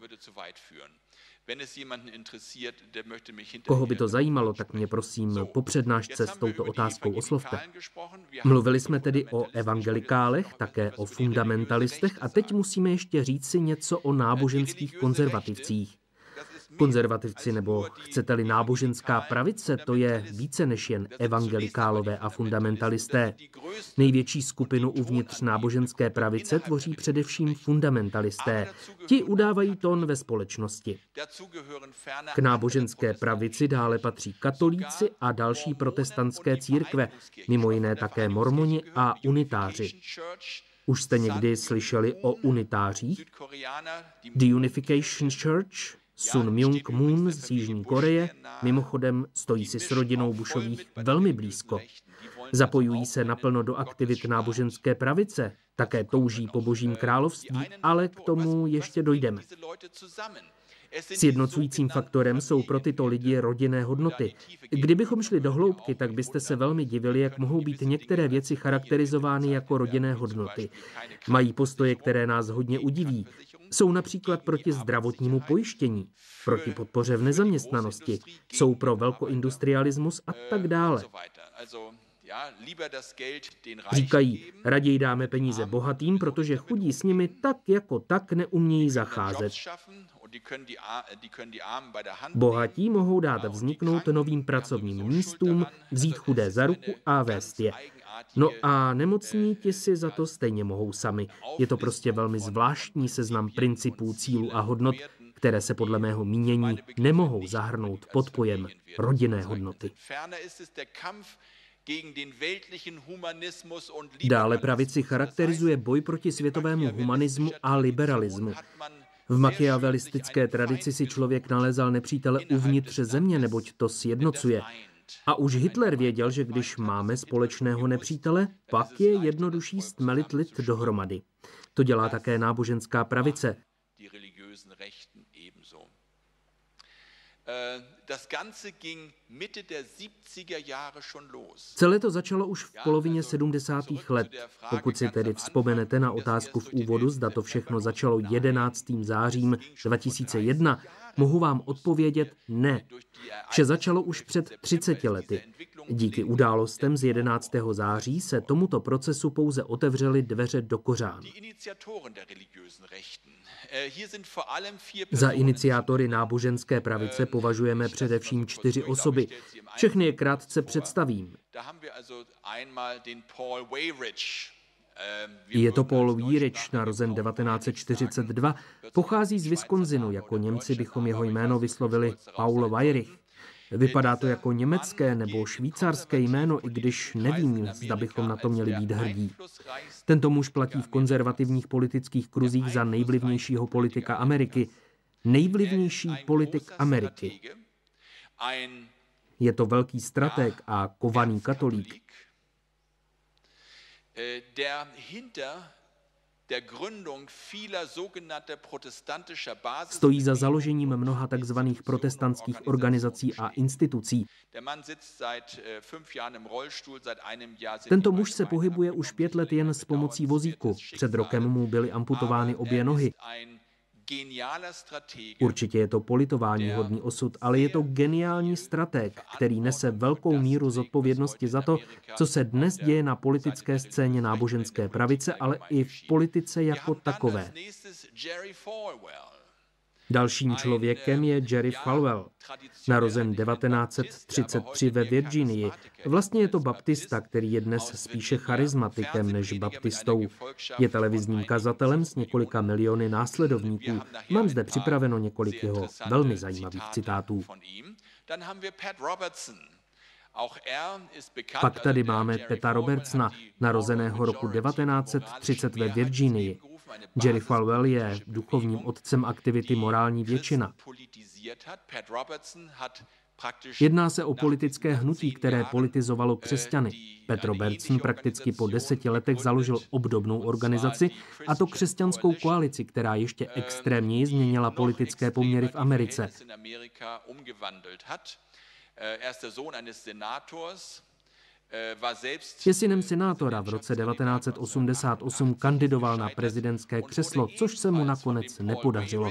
Koho by to zajímalo, tak mě prosím po přednášce s touto otázkou oslovte. Mluvili jsme tedy o evangelikálech, také o fundamentalistech a teď musíme ještě říct si něco o náboženských konzervativcích. Konzervativci, nebo chcete-li náboženská pravice, to je více než jen evangelikálové a fundamentalisté. Největší skupinu uvnitř náboženské pravice tvoří především fundamentalisté. Ti udávají tón ve společnosti. K náboženské pravici dále patří katolíci a další protestantské církve, mimo jiné také mormoni a unitáři. Už jste někdy slyšeli o unitářích? The Unification Church? Sun Myung Moon z Jižní Koreje, mimochodem stojí si s rodinou Bushových velmi blízko. Zapojují se naplno do aktivit náboženské pravice, také touží po Božím království, ale k tomu ještě dojdeme. Sjednocujícím faktorem jsou pro tyto lidi rodinné hodnoty. Kdybychom šli do hloubky, tak byste se velmi divili, jak mohou být některé věci charakterizovány jako rodinné hodnoty. Mají postoje, které nás hodně udiví. Jsou například proti zdravotnímu pojištění, proti podpoře v nezaměstnanosti, jsou pro velkoindustrialismus a tak dále. Říkají, raději dáme peníze bohatým, protože chudí s nimi tak jako tak neumějí zacházet. Bohatí mohou dát vzniknout novým pracovním místům, vzít chudé za ruku a vést je. No a nemocní ti si za to stejně mohou sami. Je to prostě velmi zvláštní seznam principů, cílů a hodnot, které se podle mého mínění nemohou zahrnout pod pojem rodinné hodnoty. Dále pravici charakterizuje boj proti světovému humanismu a liberalismu. V machiavelistické tradici si člověk nalezal nepřítele uvnitř země, neboť to sjednocuje. A už Hitler věděl, že když máme společného nepřítele, pak je jednodušší stmelit lid dohromady. To dělá také náboženská pravice. Celé to začalo už v polovině 70. let. Pokud si tedy vzpomenete na otázku v úvodu, zda to všechno začalo 11. zářím 2001, mohu vám odpovědět ne. Vše začalo už před 30 lety. Díky událostem z 11. září se tomuto procesu pouze otevřely dveře do kořán. Za iniciátory náboženské pravice považujeme především 4 osoby. Všechny je krátce představím. Je to Paul Weyrich, narozen 1942, pochází z Wisconsinu, jako Němci bychom jeho jméno vyslovili Paul Weyrich. Vypadá to jako německé nebo švýcarské jméno, i když nevím, zda bychom na to měli být hrdí. Tento muž platí v konzervativních politických kruzích za nejvlivnějšího politika Ameriky. Nejvlivnější politik Ameriky. Je to velký stratég a kovaný katolík. Stojí za založením mnoha takzvaných protestantských organizací a institucí. Tento muž se pohybuje už 5 let jen s pomocí vozíku. Před rokem mu byly amputovány obě nohy. Určitě je to politováníhodný osud, ale je to geniální stratég, který nese velkou míru zodpovědnosti za to, co se dnes děje na politické scéně náboženské pravice, ale i v politice jako takové. Dalším člověkem je Jerry Falwell, narozen 1933 ve Virginii. Vlastně je to baptista, který je dnes spíše charizmatikem než baptistou. Je televizním kazatelem s několika miliony následovníků. Mám zde připraveno několik jeho velmi zajímavých citátů. Pak tady máme Peta Robertsona, narozeného roku 1930 ve Virginii. Jerry Falwell je duchovním otcem aktivity Morální většina. Jedná se o politické hnutí, které politizovalo křesťany. Pat Robertson prakticky po 10 letech založil obdobnou organizaci, a to křesťanskou koalici, která ještě extrémněji změnila politické poměry v Americe. Je synem senátora, v roce 1988 kandidoval na prezidentské křeslo, což se mu nakonec nepodařilo.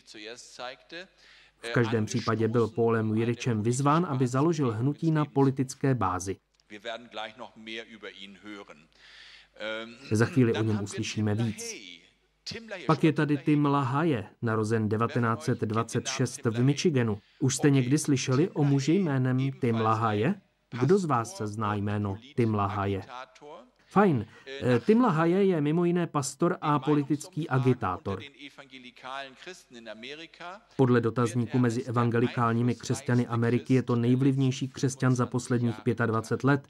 V každém případě byl Paulem Weyrichem vyzván, aby založil hnutí na politické bázi. Za chvíli o něm uslyšíme víc. Pak je tady Tim LaHaye, narozen 1926 v Michiganu. Už jste někdy slyšeli o muži jménem Tim LaHaye? Kdo z vás zná jméno Tim LaHaye? Fajn. Tim LaHaye je mimo jiné pastor a politický agitátor. Podle dotazníku mezi evangelikálními křesťany Ameriky je to nejvlivnější křesťan za posledních 25 let.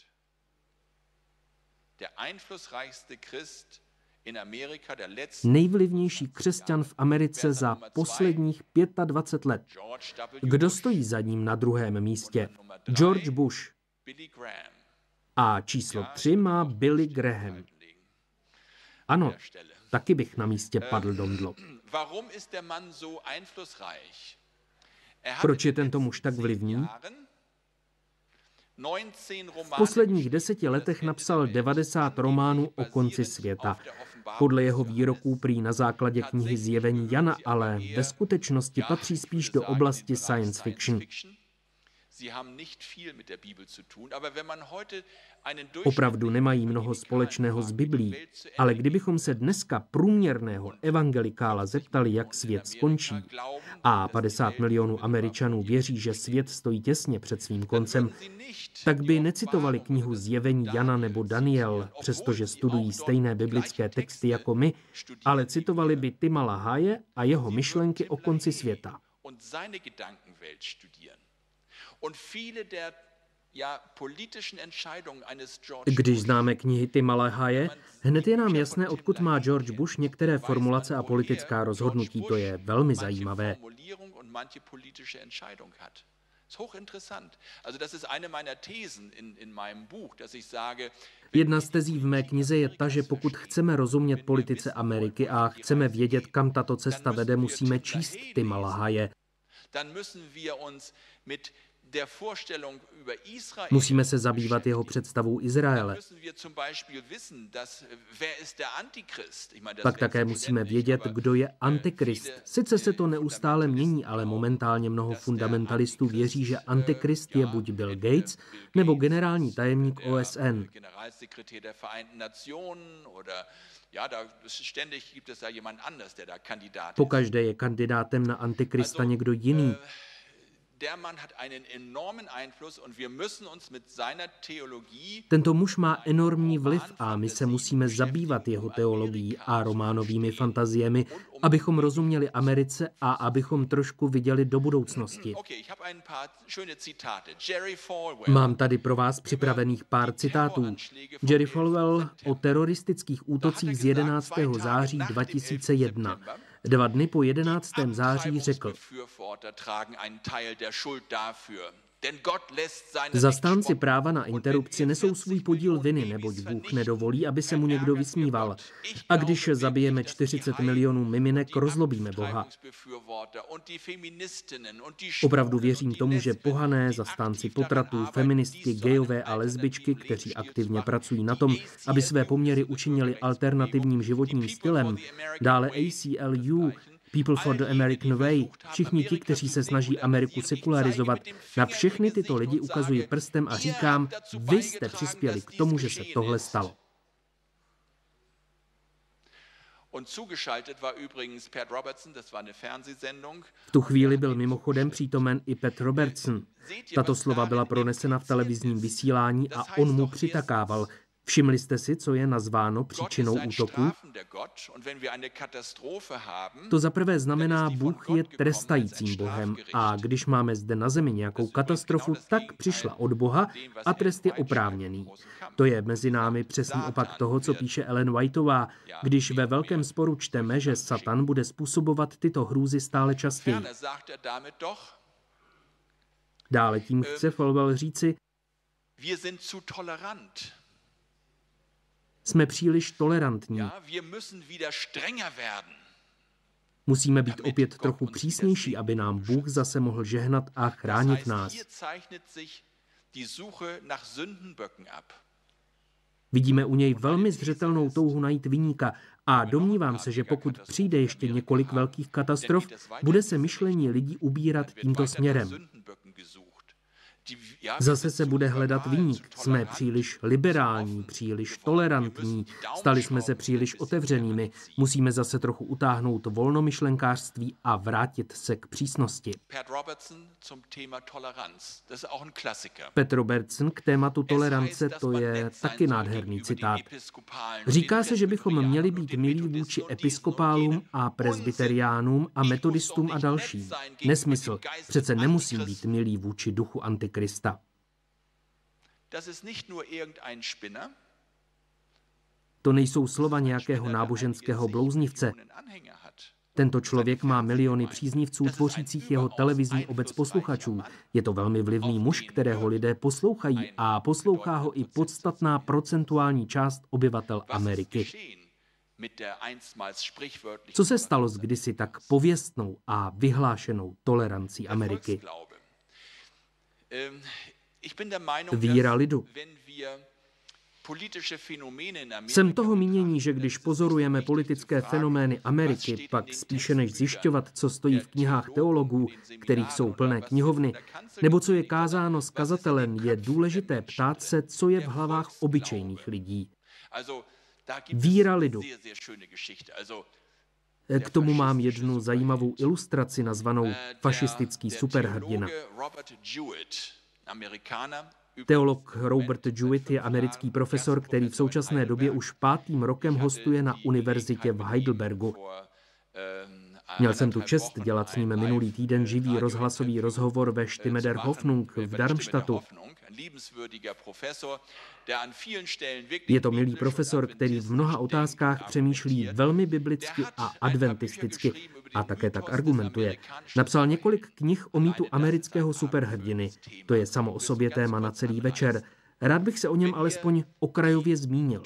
Nejvlivnější křesťan v Americe za posledních 25 let. Kdo stojí za ním na druhém místě? George Bush. A číslo 3 má Billy Graham. Ano, taky bych na místě padl do mdlo. Proč je tento muž tak vlivný? V posledních 10 letech napsal 90 románů o konci světa. Podle jeho výroků prý na základě knihy Zjevení Jana, ale ve skutečnosti patří spíš do oblasti science fiction. Opravdu nemají mnoho společného s Biblí, ale kdybychom se dneska průměrného evangelikála zeptali, jak svět skončí, a 50 milionů Američanů věří, že svět stojí těsně před svým koncem, tak by necitovali knihu Zjevení Jana nebo Daniel, přestože studují stejné biblické texty jako my, ale citovali by Tima LaHaye a jeho myšlenky o konci světa. Když známe knihy Tima LaHaye, hned je nám jasné, odkud má George Bush některé formulace a politická rozhodnutí. To je velmi zajímavé. Jedna z tezí v mé knize je ta, že pokud chceme rozumět politice Ameriky a chceme vědět, kam tato cesta vede, musíme číst Tima LaHaye. Musíme se zabývat jeho představou Izraele. Pak také musíme vědět, kdo je Antikrist. Sice se to neustále mění, ale momentálně mnoho fundamentalistů věří, že Antikrist je buď Bill Gates, nebo generální tajemník OSN. Pokaždé je kandidátem na Antikrista někdo jiný. Tento muž má enormní vliv a my se musíme zabývat jeho teologií a románovými fantaziemi, abychom rozuměli Americe a abychom trošku viděli do budoucnosti. Mám tady pro vás připravených pár citátů. Jerry Falwell o teroristických útocích z 11. září 2001. 2 dny po 11. září řekl: Zastánci práva na interrupci nesou svůj podíl viny, neboť Bůh nedovolí, aby se mu někdo vysmíval. A když zabijeme 40 milionů miminek, rozlobíme Boha. Opravdu věřím tomu, že pohané, zastánci potratů, feministky, gejové a lesbičky, kteří aktivně pracují na tom, aby své poměry učinili alternativním životním stylem, dále ACLU, People for the American Way, všichni ti, kteří se snaží Ameriku sekularizovat, na všechny tyto lidi ukazuji prstem a říkám, vy jste přispěli k tomu, že se tohle stalo. V tu chvíli byl mimochodem přítomen i Pat Robertson. Tato slova byla pronesena v televizním vysílání a on mu přitakával. Všimli jste si, co je nazváno příčinou útoku? To zaprvé znamená, Bůh je trestajícím Bohem a když máme zde na zemi nějakou katastrofu, tak přišla od Boha a trest je oprávněný. To je mezi námi přesný opak toho, co píše Ellen Whiteová, když ve Velkém sporu čteme, že Satan bude způsobovat tyto hrůzy stále častěji. Dále tím chce Falwell říci, jsme příliš tolerantní. Musíme být opět trochu přísnější, aby nám Bůh zase mohl žehnat a chránit nás. Vidíme u něj velmi zřetelnou touhu najít viníka a domnívám se, že pokud přijde ještě několik velkých katastrof, bude se myšlení lidí ubírat tímto směrem. Zase se bude hledat viník. Jsme příliš liberální, příliš tolerantní, stali jsme se příliš otevřenými. Musíme zase trochu utáhnout volnomyšlenkářství a vrátit se k přísnosti. Pat Robertson k tématu tolerance, to je taky nádherný citát. Říká se, že bychom měli být milí vůči episkopálům a presbyteriánům a metodistům a dalším. Nesmysl. Přece nemusím být milý vůči duchu Antikrista. To nejsou slova nějakého náboženského blouznivce. Tento člověk má miliony příznivců tvořících jeho televizní obec posluchačů. Je to velmi vlivný muž, kterého lidé poslouchají a poslouchá ho i podstatná procentuální část obyvatel Ameriky. Co se stalo s kdysi tak pověstnou a vyhlášenou tolerancí Ameriky? Víra lidu. Jsem toho mínění, že když pozorujeme politické fenomény Ameriky, pak spíše než zjišťovat, co stojí v knihách teologů, kterých jsou plné knihovny, nebo co je kázáno s kazatelem, je důležité ptát se, co je v hlavách obyčejných lidí. Víra lidu. K tomu mám jednu zajímavou ilustraci nazvanou Fašistický superhrdina. Teolog Robert Jewett je americký profesor, který v současné době už 5. rokem hostuje na univerzitě v Heidelbergu. Měl jsem tu čest dělat s ním minulý týden živý rozhlasový rozhovor ve Stimme der Hoffnung v Darmstadtu. Je to milý profesor, který v mnoha otázkách přemýšlí velmi biblicky a adventisticky a také tak argumentuje. Napsal několik knih o mýtu amerického superhrdiny. To je samo o sobě téma na celý večer. Rád bych se o něm alespoň okrajově zmínil.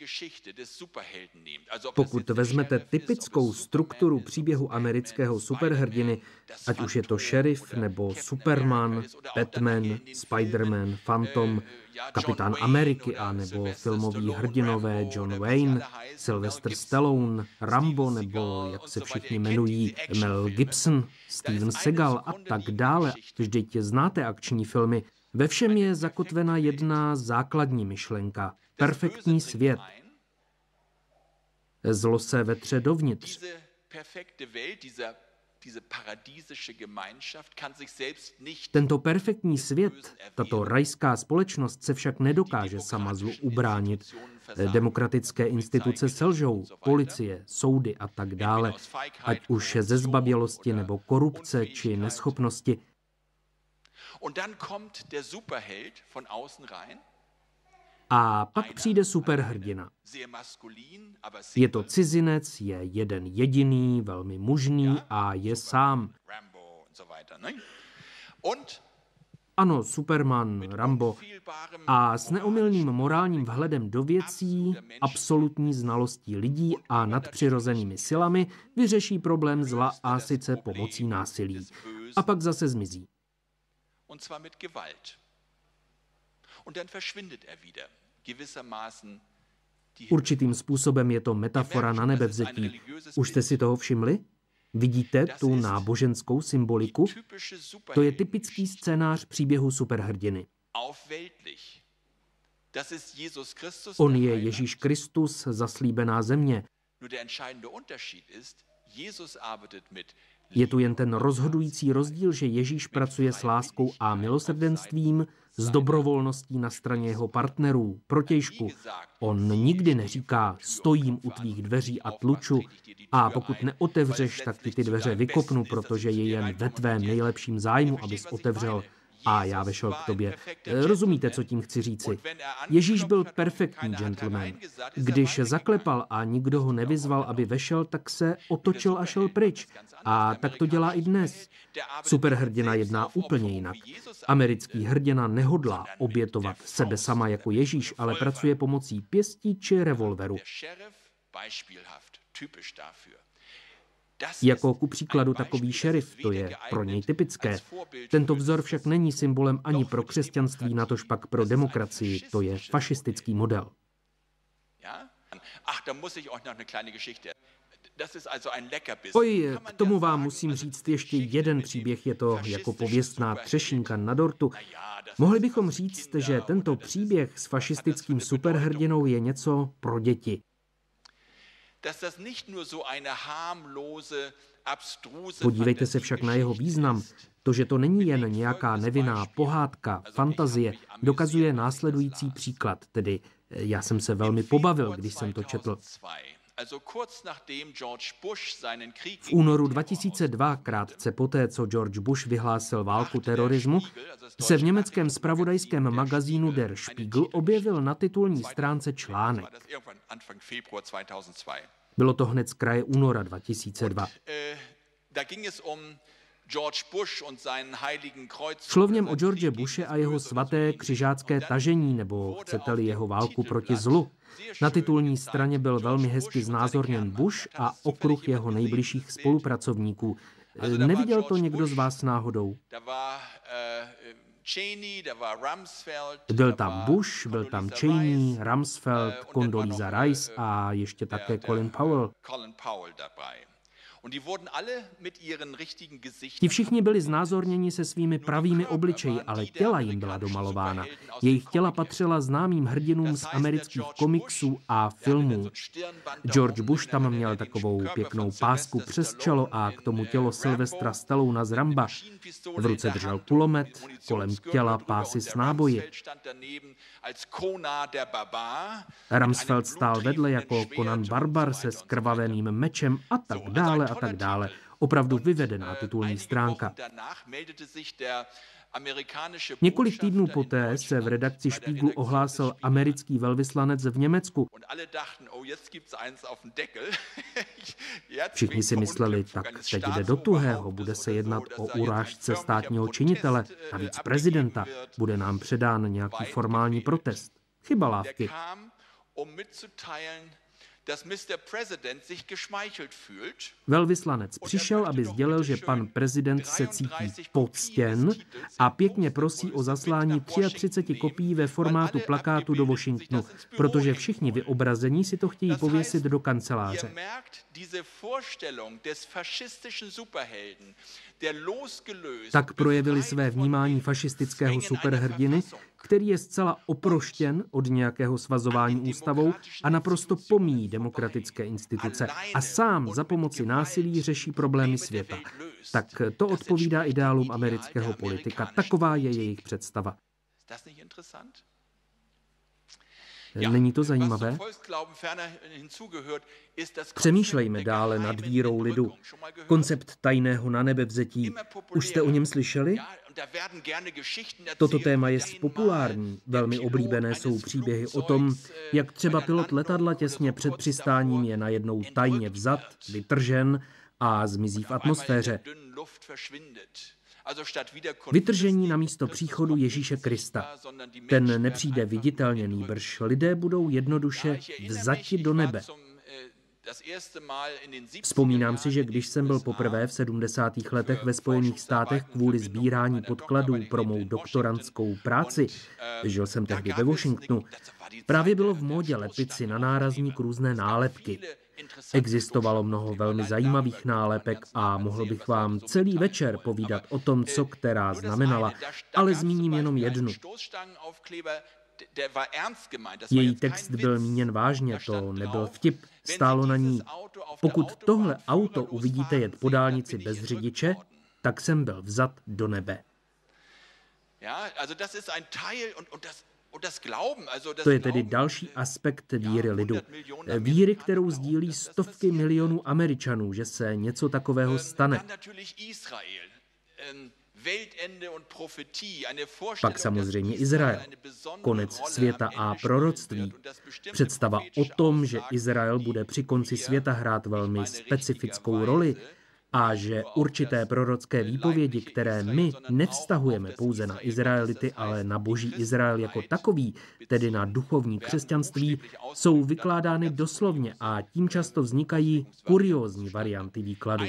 Pokud vezmete typickou strukturu příběhu amerického superhrdiny, ať už je to šerif, nebo Superman, Batman, Spiderman, Phantom, Kapitán Ameriky a nebo filmoví hrdinové John Wayne, Sylvester Stallone, Rambo nebo, jak se všichni jmenují, Mel Gibson, Steven Seagal a tak dále. Vždyť znáte akční filmy. Ve všem je zakotvena jedna základní myšlenka. Perfektní svět. Zlo se vetře dovnitř. Tento perfektní svět, tato rajská společnost se však nedokáže sama zlu ubránit. Demokratické instituce selžou, policie, soudy a tak dále, ať už ze zbabělosti nebo korupce či neschopnosti. A pak přijde superhrdina. Je to cizinec, je jeden jediný, velmi mužný a je sám. Ano, Superman, Rambo. A s neomylným morálním vhledem do věcí, absolutní znalostí lidí a nadpřirozenými silami vyřeší problém zla a sice pomocí násilí. A pak zase zmizí. Určitým způsobem je to metafora na nebevzetí. Už jste si toho všimli? Vidíte tu náboženskou symboliku? To je typický scénář příběhu superhrdiny. On je Ježíš Kristus, zaslíbená země. Je tu jen ten rozhodující rozdíl, že Ježíš pracuje s láskou a milosrdenstvím, s dobrovolností na straně jeho partnerů, protějšku. On nikdy neříká, stojím u tvých dveří a tluču a pokud neotevřeš, tak ti ty dveře vykopnu, protože je jen ve tvém nejlepším zájmu, abys otevřel a já vešel k tobě. Rozumíte, co tím chci říci? Ježíš byl perfektní gentleman. Když zaklepal a nikdo ho nevyzval, aby vešel, tak se otočil a šel pryč. A tak to dělá i dnes. Superhrdina jedná úplně jinak. Americký hrdina nehodlá obětovat sebe sama jako Ježíš, ale pracuje pomocí pěstí či revolveru. Jako ku příkladu takový šerif, to je pro něj typické. Tento vzor však není symbolem ani pro křesťanství, natož pak pro demokracii, to je fašistický model. Oj, k tomu vám musím říct ještě jeden příběh, je to jako pověstná třešínka na dortu. Mohli bychom říct, že tento příběh s fašistickým superhrdinou je něco pro děti. Podívejte se však na jeho význam. To, že to není jen nějaká nevinná pohádka, fantazie, dokazuje následující příklad. Tedy já jsem se velmi pobavil, když jsem to četl. V únoru 2002, krátce poté, co George Bush vyhlásil válku terorismu, se v německém zpravodajském magazínu Der Spiegel objevil na titulní stránce článek. Bylo to hned z kraje února 2002. Šlo v něm o George Bushe a jeho svaté křižácké tažení, nebo chcete-li jeho válku proti zlu. Na titulní straně byl velmi hezky znázorněn Bush a okruh jeho nejbližších spolupracovníků. Neviděl to někdo z vás náhodou? Byl tam Bush, byl tam Cheney, Rumsfeld, Condoleezza Rice a ještě také Colin Powell. Ti všichni byli znázorněni se svými pravými obličeji, ale těla jim byla domalována. Jejich těla patřila známým hrdinům z amerických komiksů a filmů. George Bush tam měl takovou pěknou pásku přes čelo a k tomu tělo Sylvestra Stallona z Ramba. V ruce držel kulomet, kolem těla pásy s náboji. Rumsfeld stál vedle jako Conan Barbar se skrvaveným mečem a tak dále a tak dále. Opravdu vyvedená titulní stránka. Několik týdnů poté se v redakci Spiegelu ohlásil americký velvyslanec v Německu. Všichni si mysleli, tak teď jde do tuhého, bude se jednat o urážce státního činitele, navíc prezidenta, bude nám předán nějaký formální protest. Chyba lávky. Velvyslanec přišel, aby sdělil, že pan prezident se cítí poctěn a pěkně prosí o zaslání 33 kopií ve formátu plakátu do Washingtonu, protože všichni vyobrazení si to chtějí pověsit do kanceláře. Tak projevili své vnímání fašistického superhrdiny, který je zcela oproštěn od nějakého svazování ústavou a naprosto pomíjí demokratické instituce a sám za pomoci násilí řeší problémy světa. Tak to odpovídá ideálům amerického politika. Taková je jejich představa. Není to zajímavé? Přemýšlejme dále nad vírou lidu. Koncept tajného nanebevzetí. Už jste o něm slyšeli? Toto téma je populární. Velmi oblíbené jsou příběhy o tom, jak třeba pilot letadla těsně před přistáním je najednou tajně vzat, vytržen a zmizí v atmosféře. Vytržení na místo příchodu Ježíše Krista. Ten nepřijde viditelně, nýbrž lidé budou jednoduše vzati do nebe. Vzpomínám si, že když jsem byl poprvé v 70. letech ve Spojených státech kvůli sbírání podkladů pro mou doktorantskou práci, žil jsem tehdy ve Washingtonu, právě bylo v módě lepit si na nárazník různé nálepky. Existovalo mnoho velmi zajímavých nálepek a mohl bych vám celý večer povídat o tom, co která znamenala, ale zmíním jenom jednu. Její text byl míněn vážně, to nebyl vtip. Stálo na ní: pokud tohle auto uvidíte jet po dálnici bez řidiče, tak jsem byl vzat do nebe. To je tedy další aspekt víry lidu. Víry, kterou sdílí stovky milionů Američanů, že se něco takového stane. Pak samozřejmě Izrael, konec světa a proroctví. Představa o tom, že Izrael bude při konci světa hrát velmi specifickou roli a že určité prorocké výpovědi, které my nevztahujeme pouze na Izraelity, ale na boží Izrael jako takový, tedy na duchovní křesťanství, jsou vykládány doslovně a tím často vznikají kuriózní varianty výkladu.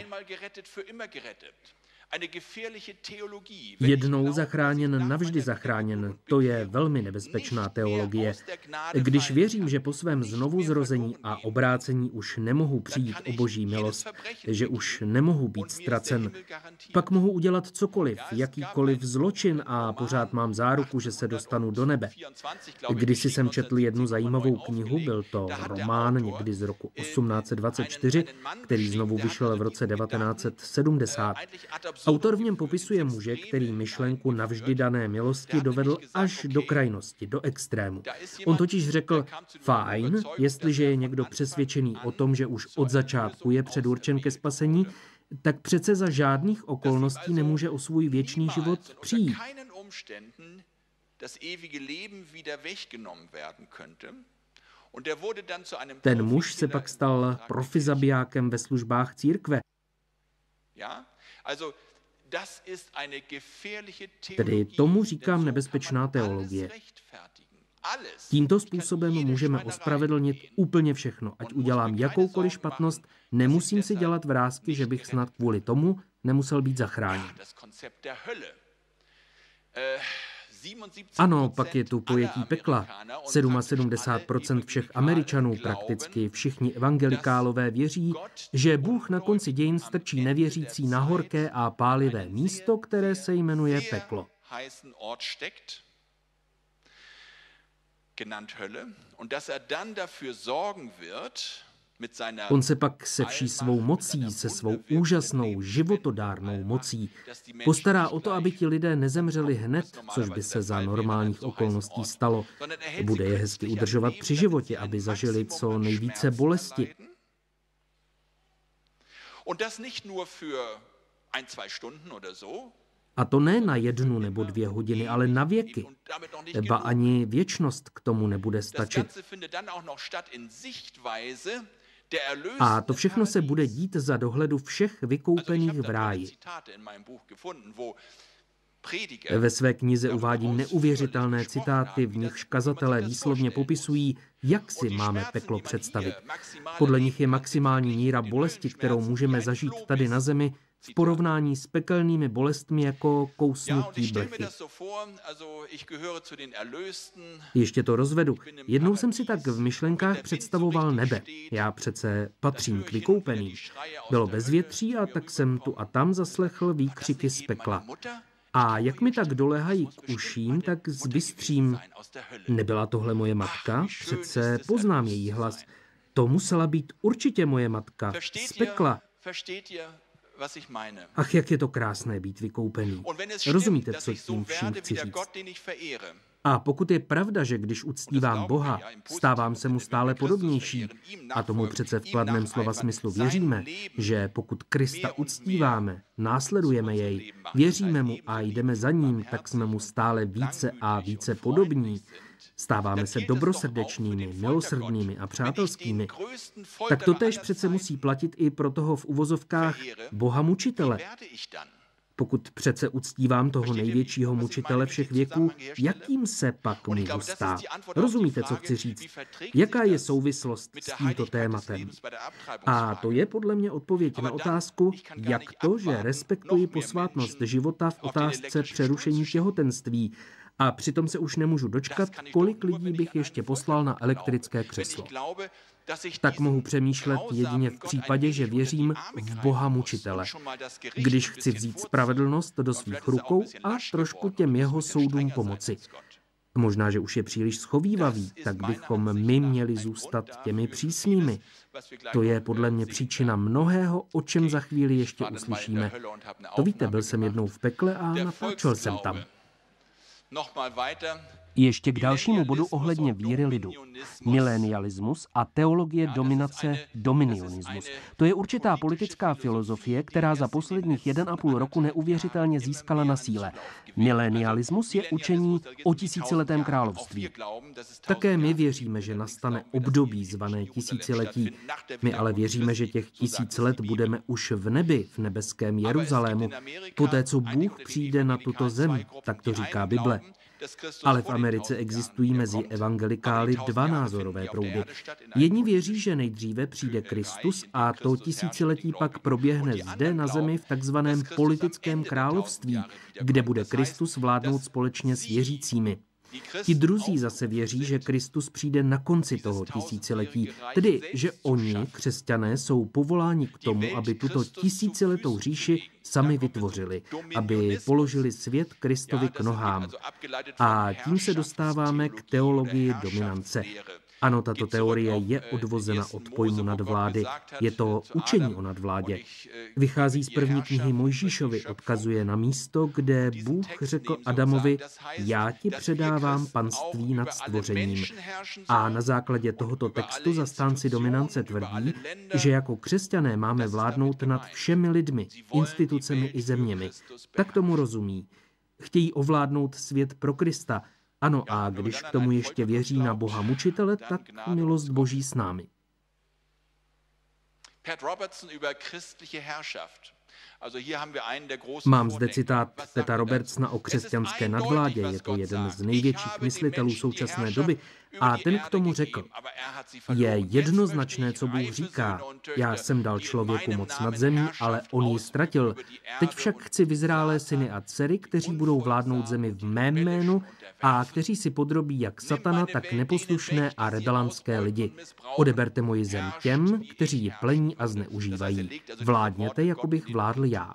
Jednou zachráněn, navždy zachráněn, to je velmi nebezpečná teologie. Když věřím, že po svém znovuzrození a obrácení už nemohu přijít o boží milost, že už nemohu být ztracen, pak mohu udělat cokoliv, jakýkoliv zločin a pořád mám záruku, že se dostanu do nebe. Kdysi jsem četl jednu zajímavou knihu, byl to román někdy z roku 1824, který znovu vyšel v roce 1970. Autor v něm popisuje muže, který myšlenku navždy dané milosti dovedl až do krajnosti, do extrému. On totiž řekl: fajn, jestliže je někdo přesvědčený o tom, že už od začátku je předurčen ke spasení, tak přece za žádných okolností nemůže o svůj věčný život přijít. Ten muž se pak stal profizabijákem ve službách církve. Tedy tomu říkám nebezpečná teologie. Tímto způsobem můžeme ospravedlnit úplně všechno. Ať udělám jakoukoliv špatnost, nemusím si dělat vrásky, že bych snad kvůli tomu nemusel být zachráněn. Ano, pak je tu pojetí pekla. 77% všech Američanů, prakticky všichni evangelikálové, věří, že Bůh na konci dějin strčí nevěřící na horké a pálivé místo, které se jmenuje peklo. On se pak se vší svou mocí, se svou úžasnou životodárnou mocí postará o to, aby ti lidé nezemřeli hned, což by se za normálních okolností stalo. Bude je hezky udržovat při životě, aby zažili co nejvíce bolesti. A to ne na 1 nebo 2 hodiny, ale na věky. Ba ani věčnost k tomu nebude stačit. A to všechno se bude dít za dohledu všech vykoupených v ráji. Ve své knize uvádím neuvěřitelné citáty, v nichž kazatelé výslovně popisují, jak si máme peklo představit. Podle nich je maximální míra bolesti, kterou můžeme zažít tady na zemi, v porovnání s pekelnými bolestmi jako kousnutí blechy. Ještě to rozvedu. Jednou jsem si tak v myšlenkách představoval nebe. Já přece patřím k vykoupeným. Bylo bezvětří a tak jsem tu a tam zaslechl výkřiky z pekla. A jak mi tak dolehají k uším, tak zbystřím. Nebyla tohle moje matka? Přece poznám její hlas. To musela být určitě moje matka. Z pekla. Ach, jak je to krásné být vykoupený. Rozumíte, co tím vším chci říct? A pokud je pravda, že když uctívám Boha, stávám se mu stále podobnější, a tomu přece v kladném slova smyslu věříme, že pokud Krista uctíváme, následujeme jej, věříme mu a jdeme za ním, tak jsme mu stále více a více podobní. Stáváme se dobrosrdečnými, milosrdnými a přátelskými. Tak totéž přece musí platit i pro toho v uvozovkách Boha mučitele. Pokud přece uctívám toho největšího mučitele všech věků, jakým se pak můžu stát? Rozumíte, co chci říct? Jaká je souvislost s tímto tématem? A to je podle mě odpověď na otázku, jak to, že respektuji posvátnost života v otázce přerušení těhotenství, a přitom se už nemůžu dočkat, kolik lidí bych ještě poslal na elektrické křeslo. Tak mohu přemýšlet jedině v případě, že věřím v Boha mučitele. Když chci vzít spravedlnost do svých rukou a trošku těm jeho soudům pomoci. Možná, že už je příliš schovívavý, tak bychom my měli zůstat těmi přísnými. To je podle mě příčina mnohého, o čem za chvíli ještě uslyšíme. To víte, byl jsem jednou v pekle a natáčel jsem tam. Ještě k dalšímu bodu ohledně víry lidu. Milenialismus a teologie dominace dominionismus. To je určitá politická filozofie, která za posledních 1,5 roku neuvěřitelně získala na síle. Milenialismus je učení o tisíciletém království. Také my věříme, že nastane období zvané tisíciletí. My ale věříme, že těch 1000 let budeme už v nebi, v nebeském Jeruzalému, poté co Bůh přijde na tuto zem, tak to říká Bible. Ale v Americe existují mezi evangelikály dva názorové proudy. Jedni věří, že nejdříve přijde Kristus a to tisíciletí pak proběhne zde na zemi v takzvaném politickém království, kde bude Kristus vládnout společně s věřícími. Ti druzí zase věří, že Kristus přijde na konci toho tisíciletí, tedy že oni, křesťané, jsou povoláni k tomu, aby tuto tisíciletou říši sami vytvořili, aby položili svět Kristovi k nohám. A tím se dostáváme k teologii dominance. Ano, tato teorie je odvozena od pojmu nadvlády. Je to učení o nadvládě. Vychází z první knihy Mojžíšovi, odkazuje na místo, kde Bůh řekl Adamovi, já ti předávám panství nad stvořením. A na základě tohoto textu zastánci dominance tvrdí, že jako křesťané máme vládnout nad všemi lidmi, institucemi i zeměmi. Tak tomu rozumí. Chtějí ovládnout svět pro Krista. Ano, a když k tomu ještě věří na Boha mučitele, tak milost Boží s námi. Mám zde citát Peta Robertsona o křesťanské nadvládě, je to jeden z největších myslitelů současné doby, a ten k tomu řekl, je jednoznačné, co Bůh říká, já jsem dal člověku moc nad zemí, ale on ji ztratil. Teď však chci vyzrálé syny a dcery, kteří budou vládnout zemi v mém jménu a kteří si podrobí jak satana, tak neposlušné a rebelantské lidi. Odeberte moji zem těm, kteří ji plení a zneužívají. Vládněte, jako bych vládl já.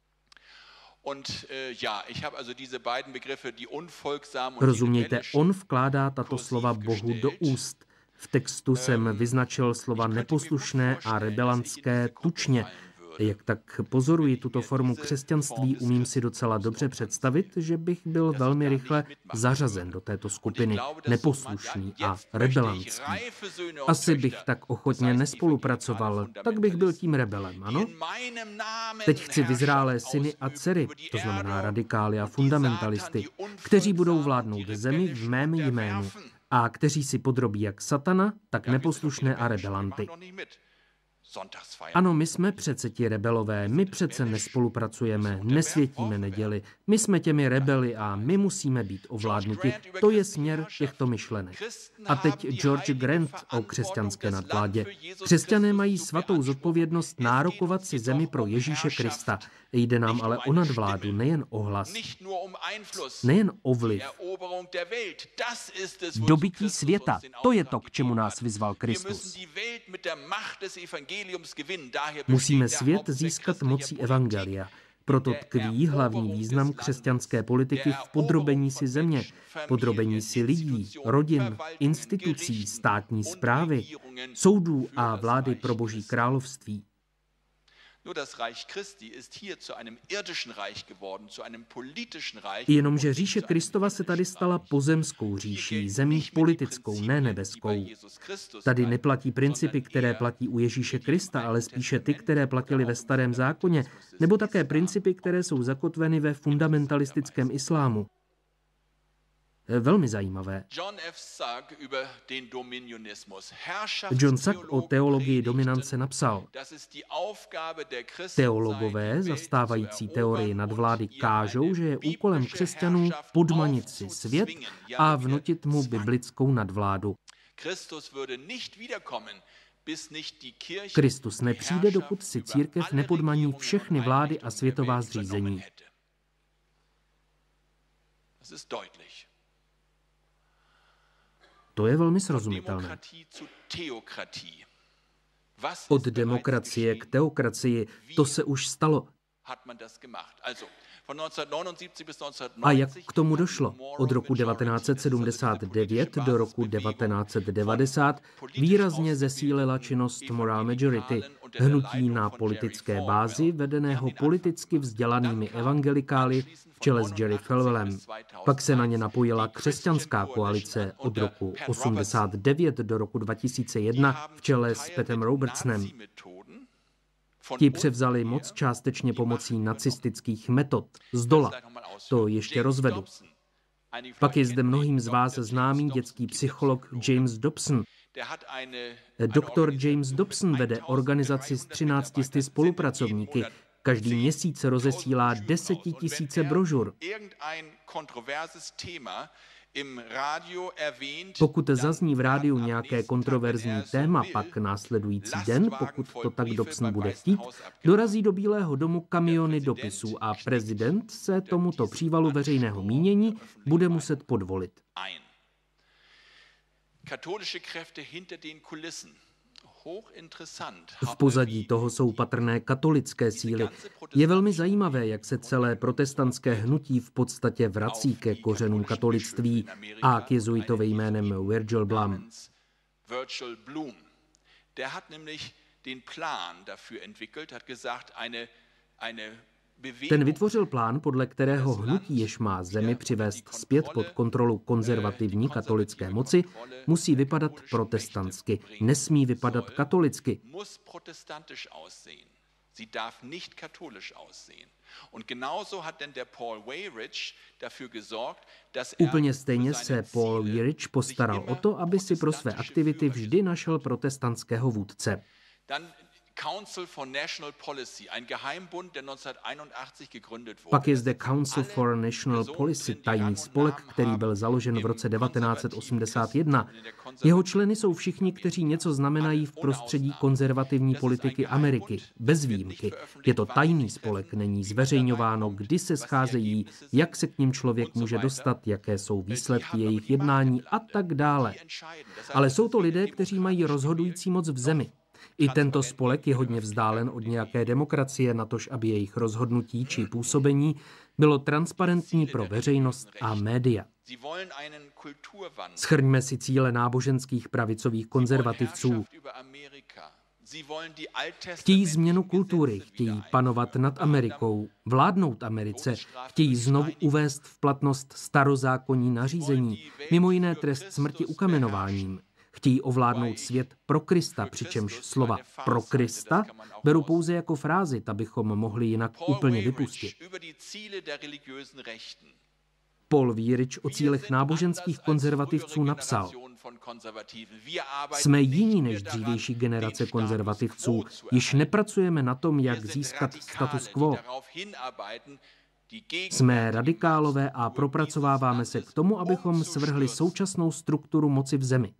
Rozumějte, on vkládá tato slova Bohu do úst. V textu jsem vyznačil slova neposlušné a rebelantské tučně. Jak tak pozoruji tuto formu křesťanství, umím si docela dobře představit, že bych byl velmi rychle zařazen do této skupiny, neposlušný a rebelantský. Asi bych tak ochotně nespolupracoval, tak bych byl tím rebelem, ano? Teď chci vyzrálé syny a dcery, to znamená radikály a fundamentalisty, kteří budou vládnout zemi v mém jménu a kteří si podrobí jak satana, tak neposlušné a rebelanty. Ano, my jsme přece ti rebelové, my přece nespolupracujeme, nesvětíme neděli, my jsme těmi rebeli a my musíme být ovládnuti. To je směr těchto myšlenek. A teď George Grant o křesťanské nadvládě. Křesťané mají svatou zodpovědnost nárokovat si zemi pro Ježíše Krista. Jde nám ale o nadvládu, nejen o hlas, nejen o vliv. Dobytí světa, to je to, k čemu nás vyzval Kristus. Musíme svět získat mocí evangelia. Proto tkví hlavní význam křesťanské politiky v podrobení si země, podrobení si lidí, rodin, institucí, státní správy, soudů a vlády pro Boží království. Jenomže říše Kristova se tady stala pozemskou říší, zemí politickou, ne nebeskou. Tady neplatí principy, které platí u Ježíše Krista, ale spíše ty, které platily ve Starém zákoně, nebo také principy, které jsou zakotveny ve fundamentalistickém islámu. Velmi zajímavé. John Sack o teologii dominance napsal: Teologové zastávající teorii nadvlády kážou, že je úkolem křesťanů podmanit si svět a vnutit mu biblickou nadvládu. Kristus nepřijde, dokud si církev nepodmaní všechny vlády a světová zřízení. To je velmi srozumitelné. Od demokracie k teokracii, to se už stalo. A jak k tomu došlo? Od roku 1979 do roku 1990 výrazně zesílila činnost Moral Majority, hnutí na politické bázi, vedeného politicky vzdělanými evangelikály v čele s Jerry Falwellem. Pak se na ně napojila křesťanská koalice od roku 1989 do roku 2001 v čele s Pattem Robertsonem. Ti převzali moc částečně pomocí nacistických metod. Zdola. To ještě rozvedu. Pak je zde mnohým z vás známý dětský psycholog James Dobson. Doktor James Dobson vede organizaci s 13 spolupracovníky. Každý měsíc rozesílá 10 000 brožur. Pokud zazní v rádiu nějaké kontroverzní téma, pak následující den, pokud to tak Dobson bude chtít, dorazí do Bílého domu kamiony dopisů a prezident se tomuto přívalu veřejného mínění bude muset podvolit. V pozadí toho jsou patrné katolické síly. Je velmi zajímavé, jak se celé protestantské hnutí v podstatě vrací ke kořenům katolictví a k jezuitovi jménem Virgil Blum. Ten vytvořil plán, podle kterého hnutí, jež má zemi přivést zpět pod kontrolu konzervativní katolické moci, musí vypadat protestantsky, nesmí vypadat katolicky. Úplně stejně se Paul Weyrich postaral o to, aby si pro své aktivity vždy našel protestantského vůdce. Pak je zde Council for National Policy, tajný spolek, který byl založen v roce 1981. Jeho členy jsou všichni, kteří něco znamenají v prostředí konzervativní politiky Ameriky, bez výjimky. Je to tajný spolek, není zveřejňováno, kdy se scházejí, jak se k nim člověk může dostat, jaké jsou výsledky jejich jednání a tak dále. Ale jsou to lidé, kteří mají rozhodující moc v zemi. I tento spolek je hodně vzdálen od nějaké demokracie, natož aby jejich rozhodnutí či působení bylo transparentní pro veřejnost a média. Shrňme si cíle náboženských pravicových konzervativců. Chtějí změnu kultury, chtějí panovat nad Amerikou, vládnout Americe, chtějí znovu uvést v platnost starozákonní nařízení, mimo jiné trest smrti ukamenováním. Chtějí ovládnout svět pro Krista, přičemž slova pro Krista beru pouze jako frázi, abychom mohli jinak úplně vypustit. Paul Weyrich o cílech náboženských konzervativců napsal: Jsme jiní než dřívější generace konzervativců, již nepracujeme na tom, jak získat status quo. Jsme radikálové a propracováváme se k tomu, abychom svrhli současnou strukturu moci v zemi.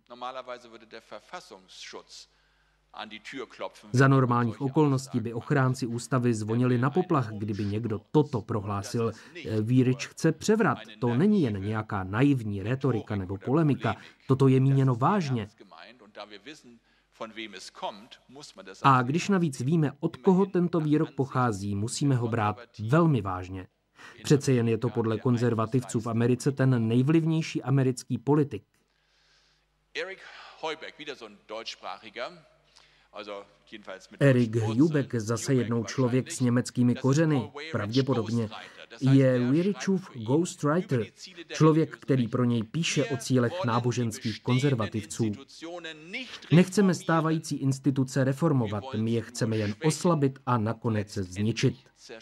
Za normálních okolností by ochránci ústavy zvonili na poplach, kdyby někdo toto prohlásil. Weyrich chce převrat. To není jen nějaká naivní retorika nebo polemika. Toto je míněno vážně. A když navíc víme, od koho tento výrok pochází, musíme ho brát velmi vážně. Přece jen je to podle konzervativců v Americe ten nejvlivnější americký politik. Erik Hubek, zase jednou člověk s německými kořeny, pravděpodobně, je Wierichův ghostwriter, člověk, který pro něj píše o cílech náboženských konzervativců. Nechceme stávající instituce reformovat, my je chceme jen oslabit a nakonec zničit.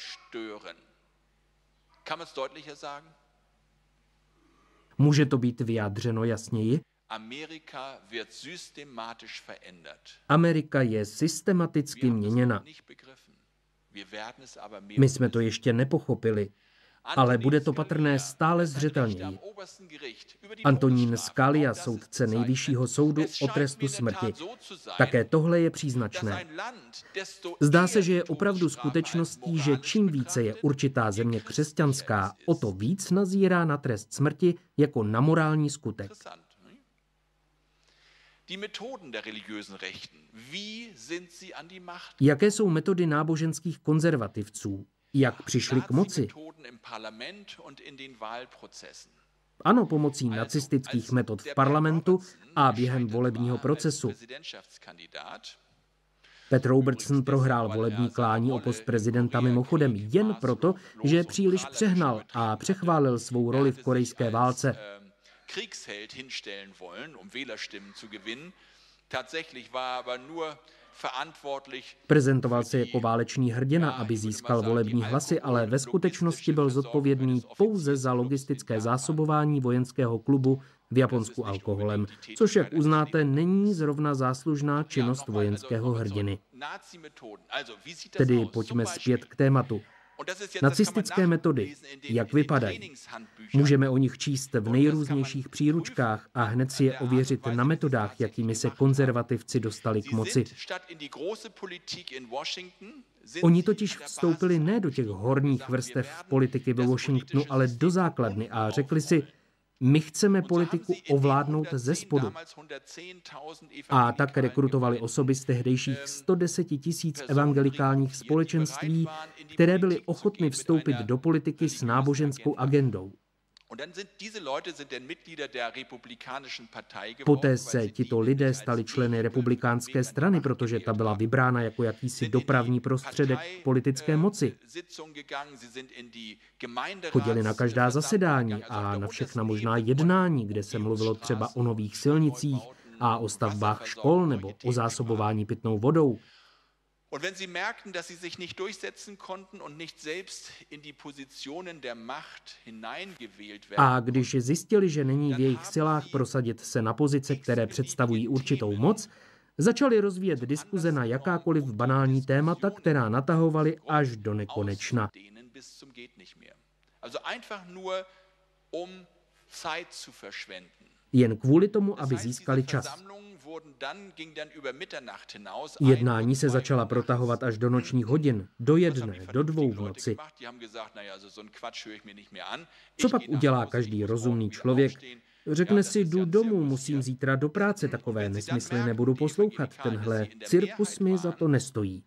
Může to být vyjádřeno jasněji? Amerika je systematicky měněna. My jsme to ještě nepochopili, ale bude to patrné stále zřetelněji. Antonín Scalia, soudce Nejvyššího soudu o trestu smrti. Také tohle je příznačné. Zdá se, že je opravdu skutečností, že čím více je určitá země křesťanská, o to víc nazírá na trest smrti jako na morální skutek. Jaké jsou metody náboženských konzervativců? Jak přišli k moci? Ano, pomocí nacistických metod v parlamentu a během volebního procesu. Pat Robertson prohrál volební klání o post prezidenta mimochodem jen proto, že příliš přehnal a přechválil svou roli v korejské válce. Prezentoval se jako válečný hrdina, aby získal volební hlasy, ale ve skutečnosti byl zodpovědný pouze za logistické zásobování vojenského klubu v Japonsku alkoholem, což, jak uznáte, není zrovna záslužná činnost vojenského hrdiny. Tedy pojďme zpět k tématu. Nacistické metody, jak vypadají? Můžeme o nich číst v nejrůznějších příručkách a hned si je ověřit na metodách, jakými se konzervativci dostali k moci. Oni totiž vstoupili ne do těch horních vrstev politiky ve Washingtonu, ale do základny a řekli si, my chceme politiku ovládnout ze spodu. A tak rekrutovali osoby z tehdejších 110 000 evangelikálních společenství, které byly ochotny vstoupit do politiky s náboženskou agendou. Poté se tito lidé stali členy republikánské strany, protože ta byla vybrána jako jakýsi dopravní prostředek k politické moci. Chodili na každá zasedání a na všechna možná jednání, kde se mluvilo třeba o nových silnicích a o stavbách škol nebo o zásobování pitnou vodou. Und wenn sie merkten, dass sie sich nicht durchsetzen konnten und nicht selbst in die Positionen der Macht hineingewählt werden. A když zjistili, že není v jejich silách prosadit se na pozice, které představují určitou moc, začali rozvíjet diskuze na jakákoliv banální témata, která natahovali až do nekonečna. Also einfach nur Zeit zu verschwenden. Jen kvůli tomu, aby získali čas. Jednání se začala protahovat až do nočních hodin, do 1, do 2 v noci. Co pak udělá každý rozumný člověk? Řekne si, jdu domů, musím zítra do práce, takové nesmysly nebudu poslouchat, tenhle cirkus mi za to nestojí.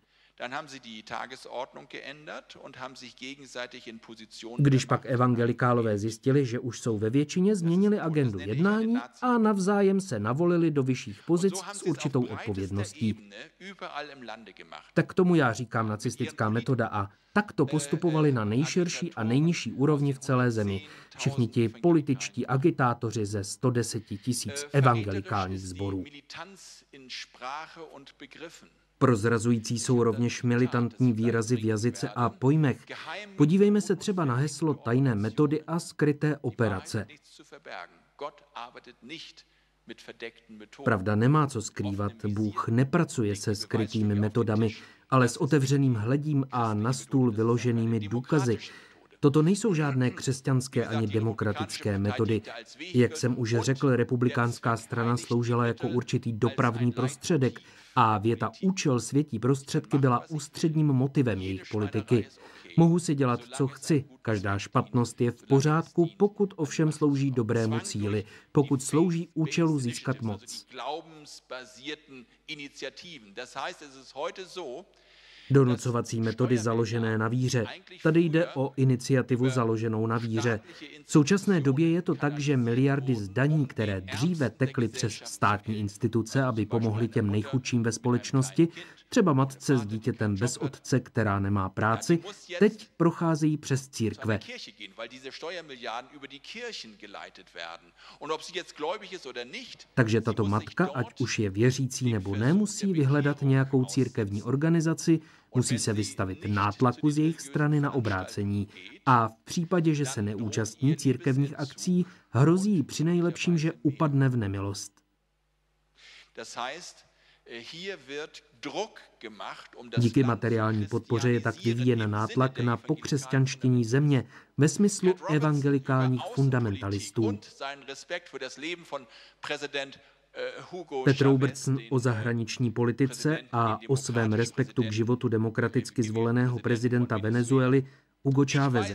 Když pak evangelikálové zjistili, že už jsou ve většině, změnili agendu jednání a navzájem se navolili do vyšších pozic s určitou odpovědností. Tak tomu já říkám nacistická metoda a takto postupovali na nejširší a nejnižší úrovni v celé zemi. Všichni ti političtí agitátoři ze 110 000 evangelikálních sborů. Prozrazující jsou rovněž militantní výrazy v jazyce a pojmech. Podívejme se třeba na heslo tajné metody a skryté operace. Pravda nemá co skrývat, Bůh nepracuje se skrytými metodami, ale s otevřeným hledím a na stůl vyloženými důkazy. Toto nejsou žádné křesťanské ani demokratické metody. Jak jsem už řekl, republikánská strana sloužila jako určitý dopravní prostředek a věta účel světí prostředky byla ústředním motivem jejich politiky. Mohu si dělat, co chci. Každá špatnost je v pořádku, pokud ovšem slouží dobrému cíli, pokud slouží účelu získat moc. Donucovací metody založené na víře. Tady jde o iniciativu založenou na víře. V současné době je to tak, že miliardy z daní, které dříve tekly přes státní instituce, aby pomohly těm nejchudším ve společnosti, třeba matce s dítětem bez otce, která nemá práci, teď procházejí přes církve. Takže tato matka, ať už je věřící nebo ne, musí vyhledat nějakou církevní organizaci, musí se vystavit nátlaku z jejich strany na obrácení. A v případě, že se neúčastní církevních akcí, hrozí jí přinejlepším, že upadne v nemilost. Díky materiální podpoře je tak vyvíjen nátlak na pokřesťanštění země ve smyslu evangelikálních fundamentalistů. Pat Robertson o zahraniční politice a o svém respektu k životu demokraticky zvoleného prezidenta Venezuely Hugo Cháveze.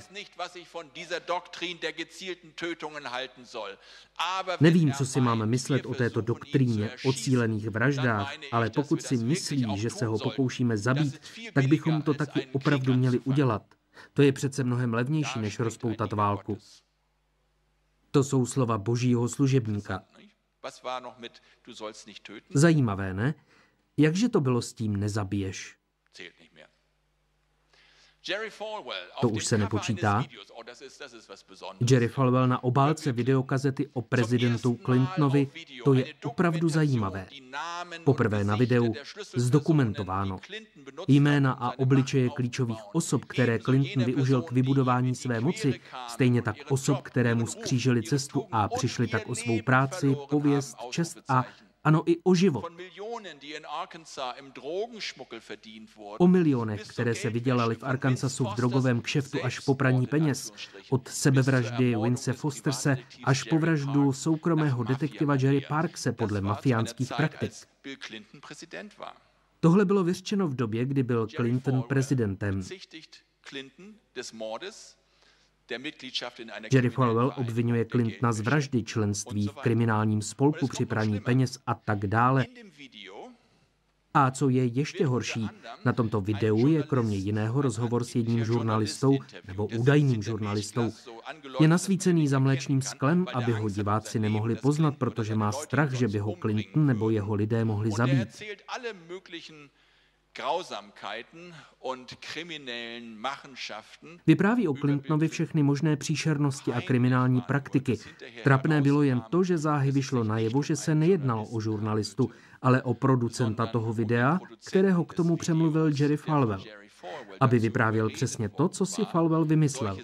Nevím, co si máme myslet o této doktríně o cílených vraždách, ale pokud si myslí, že se ho pokoušíme zabít, tak bychom to taky opravdu měli udělat. To je přece mnohem levnější, než rozpoutat válku. To jsou slova božího služebníka. Zajímavé, ne? Jakže to bylo s tím nezabiješ? To už se nepočítá. Jerry Falwell na obálce videokazety o prezidentu Clintonovi, to je opravdu zajímavé. Poprvé na videu zdokumentováno. Jména a obličeje klíčových osob, které Clinton využil k vybudování své moci, stejně tak osob, které mu skřížily cestu a přišli tak o svou práci, pověst, čest a ano, i o život. O milionech, které se vydělaly v Arkansasu v drogovém kšeftu až po praní peněz. Od sebevraždy Vince Fosterse až po vraždu soukromého detektiva Jerry Parkse podle mafiánských praktik. Tohle bylo vyřčeno v době, kdy byl Clinton prezidentem. Jerry Falwell obvinuje Clintona z vraždy, členství v kriminálním spolku při praní peněz a tak dále. A co je ještě horší, na tomto videu je kromě jiného rozhovor s jedním žurnalistou, nebo údajným žurnalistou. Je nasvícený za mléčným sklem, aby ho diváci nemohli poznat, protože má strach, že by ho Clinton nebo jeho lidé mohli zabít. Vypráví o Clintonovi všechny možné příšernosti a kriminální praktiky. Trapné bylo jen to, že záhy vyšlo najevo, že se nejednalo o žurnalistu, ale o producenta toho videa, kterého k tomu přemluvil Jerry Falwell, aby vyprávěl přesně to, co si Falwell vymyslel.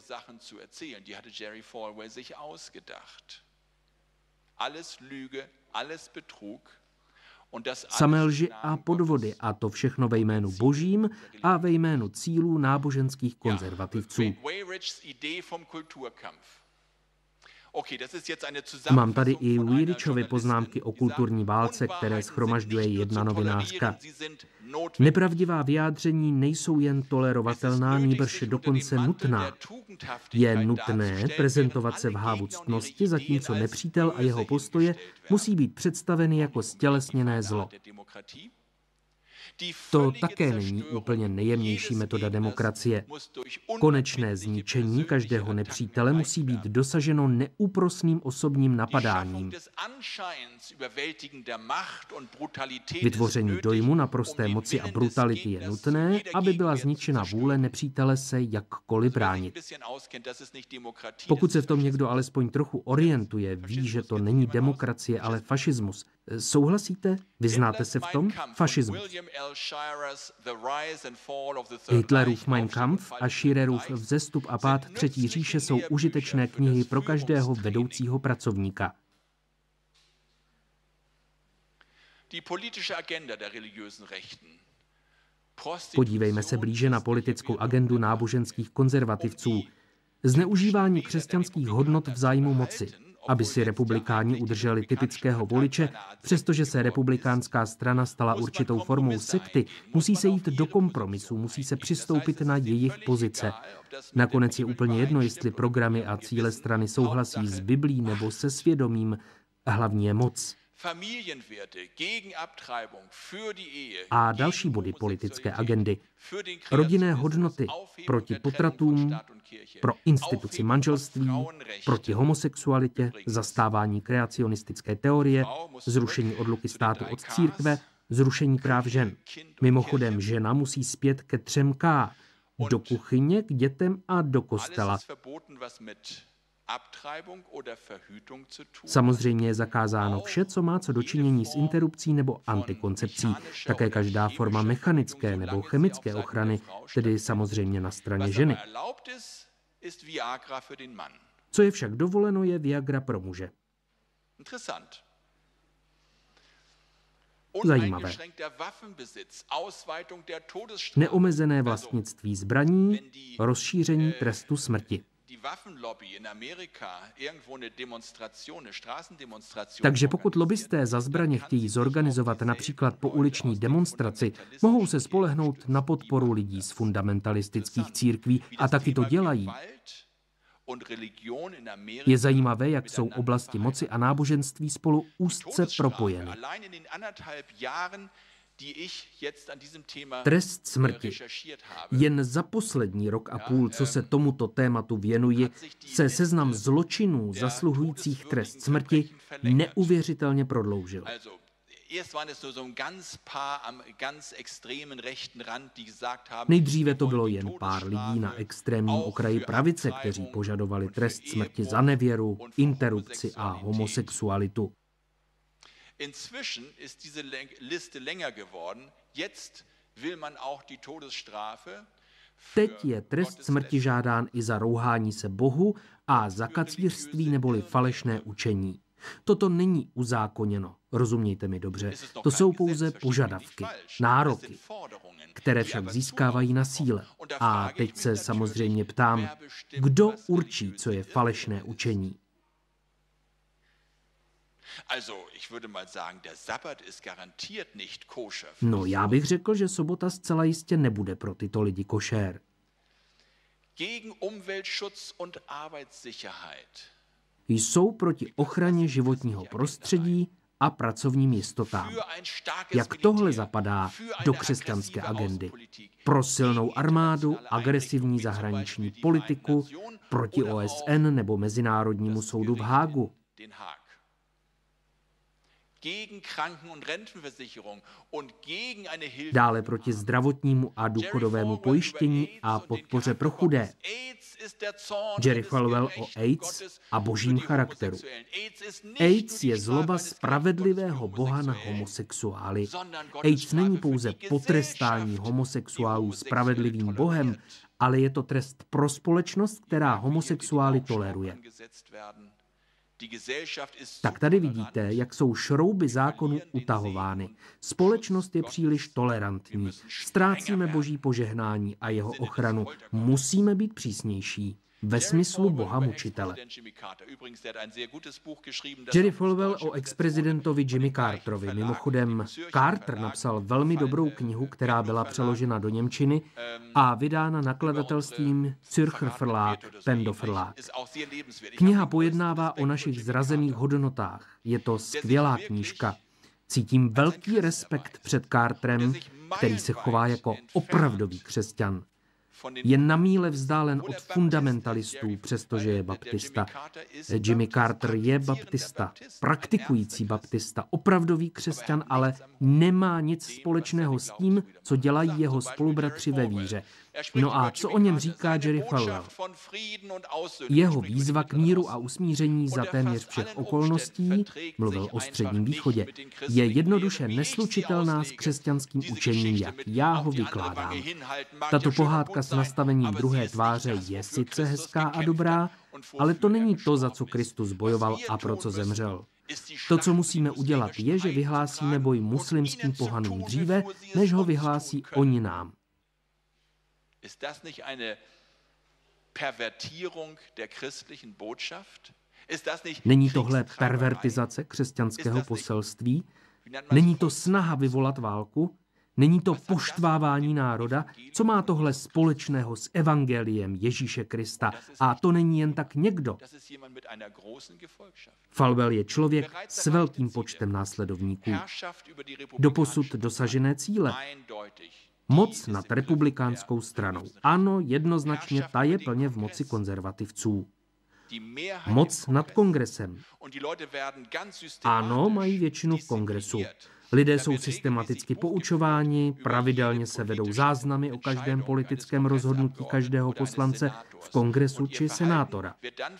Samé lži a podvody, a to všechno ve jménu božím a ve jménu cílů náboženských konzervativců. Mám tady i Weirichovy poznámky o kulturní válce, které shromažďuje jedna novinářka. Nepravdivá vyjádření nejsou jen tolerovatelná, nýbrž dokonce nutná. Je nutné prezentovat se v hávu ctnosti, zatímco nepřítel a jeho postoje musí být představeny jako stělesněné zlo. To také není úplně nejjemnější metoda demokracie. Konečné zničení každého nepřítele musí být dosaženo neúprosným osobním napadáním. Vytvoření dojmu naprosté moci a brutality je nutné, aby byla zničena vůle nepřítele se jakkoliv bránit. Pokud se v tom někdo alespoň trochu orientuje, ví, že to není demokracie, ale fašismus. Souhlasíte? Vyznáte se v tom? Fašismus. Hitlerův Mein Kampf a Schirerův Vzestup a pád Třetí říše jsou užitečné knihy pro každého vedoucího pracovníka. Podívejme se blíže na politickou agendu náboženských konzervativců. Zneužívání křesťanských hodnot v zájmu moci, aby si republikáni udrželi typického voliče, přestože se republikánská strana stala určitou formou sekty, musí se jít do kompromisu, musí se přistoupit na jejich pozice. Nakonec je úplně jedno, jestli programy a cíle strany souhlasí s Biblí nebo se svědomím. Hlavní je moc. A další body politické agendy. Rodinné hodnoty proti potratům, pro instituci manželství, proti homosexualitě, zastávání kreacionistické teorie, zrušení odluky státu od církve, zrušení práv žen. Mimochodem, žena musí zpět ke 3K. Do kuchyně, k dětem a do kostela. Samozřejmě je zakázáno vše, co má co dočinění s interrupcí nebo antikoncepcí. Také každá forma mechanické nebo chemické ochrany, tedy samozřejmě na straně ženy. Co je však dovoleno, je Viagra pro muže. Zajímavé. Neomezené vlastnictví zbraní, rozšíření trestu smrti. Takže pokud lobbysté za zbraně chtějí zorganizovat například pouliční demonstraci, mohou se spolehnout na podporu lidí z fundamentalistických církví a taky to dělají. Je zajímavé, jak jsou oblasti moci a náboženství spolu úzce propojeny. Trest smrti. Jen za poslední rok a půl, co se tomuto tématu věnuji, se seznam zločinů zasluhujících trest smrti neuvěřitelně prodloužil. Nejdříve to bylo jen pár lidí na extrémním okraji pravice, kteří požadovali trest smrti za nevěru, interrupci a homosexualitu. Teď je trest smrti žádán i za rouhání se Bohu a za kacířství neboli falešné učení. Toto není uzákoněno, rozumějte mi dobře. To jsou pouze požadavky, nároky, které však získávají na síle. A teď se samozřejmě ptám, kdo určí, co je falešné učení? No, já bych řekl, že sobota zcela jistě nebude pro tyto lidi košer. Jsou proti ochraně životního prostředí a pracovním jistotám. Jak tohle zapadá do křesťanské agendy? Pro silnou armádu, agresivní zahraniční politiku, proti OSN nebo Mezinárodnímu soudu v Hágu. Dále proti zdravotnímu a důchodovému pojištění a podpoře pro chudé. Jerry Falwell o AIDS a božím charakteru. AIDS je zloba spravedlivého Boha na homosexuály. AIDS není pouze potrestání homosexuálů spravedlivým Bohem, ale je to trest pro společnost, která homosexuály toleruje. Tak tady vidíte, jak jsou šrouby zákonů utahovány. Společnost je příliš tolerantní. Ztrácíme boží požehnání a jeho ochranu. Musíme být přísnější. Ve smyslu Boha mučitele. Jerry Falwell o ex-prezidentovi Jimmy Carterovi. Mimochodem, Carter napsal velmi dobrou knihu, která byla přeložena do němčiny a vydána nakladatelstvím Zürcher Verlag, Pendo Verlag. Kniha pojednává o našich zrazených hodnotách. Je to skvělá knížka. Cítím velký respekt před Carterem, který se chová jako opravdový křesťan. Je na míle vzdálen od fundamentalistů, přestože je baptista. Jimmy Carter je baptista, praktikující baptista, opravdový křesťan, ale nemá nic společného s tím, co dělají jeho spolubratři ve víře. No a co o něm říká Jerry Falwell? Jeho výzva k míru a usmíření za téměř všech okolností, mluvil o Středním východě, je jednoduše neslučitelná s křesťanským učením, jak já ho vykládám. Tato pohádka s nastavením druhé tváře je sice hezká a dobrá, ale to není to, za co Kristus bojoval a pro co zemřel. To, co musíme udělat, je, že vyhlásíme boj muslimským pohanům dříve, než ho vyhlásí oni nám. Není tohle pervertizace křesťanského poselství? Není to snaha vyvolat válku? Není to poštvávání národa? Co má tohle společného s evangeliem Ježíše Krista? A to není jen tak někdo. Falwell je člověk s velkým počtem následovníků. Doposud dosažené cíle. Moc nad republikánskou stranou. Ano, jednoznačně ta je plně v moci konzervativců. Moc nad kongresem. Ano, mají většinu v kongresu. Lidé jsou systematicky poučováni, pravidelně se vedou záznamy o každém politickém rozhodnutí každého poslance v kongresu či senátora.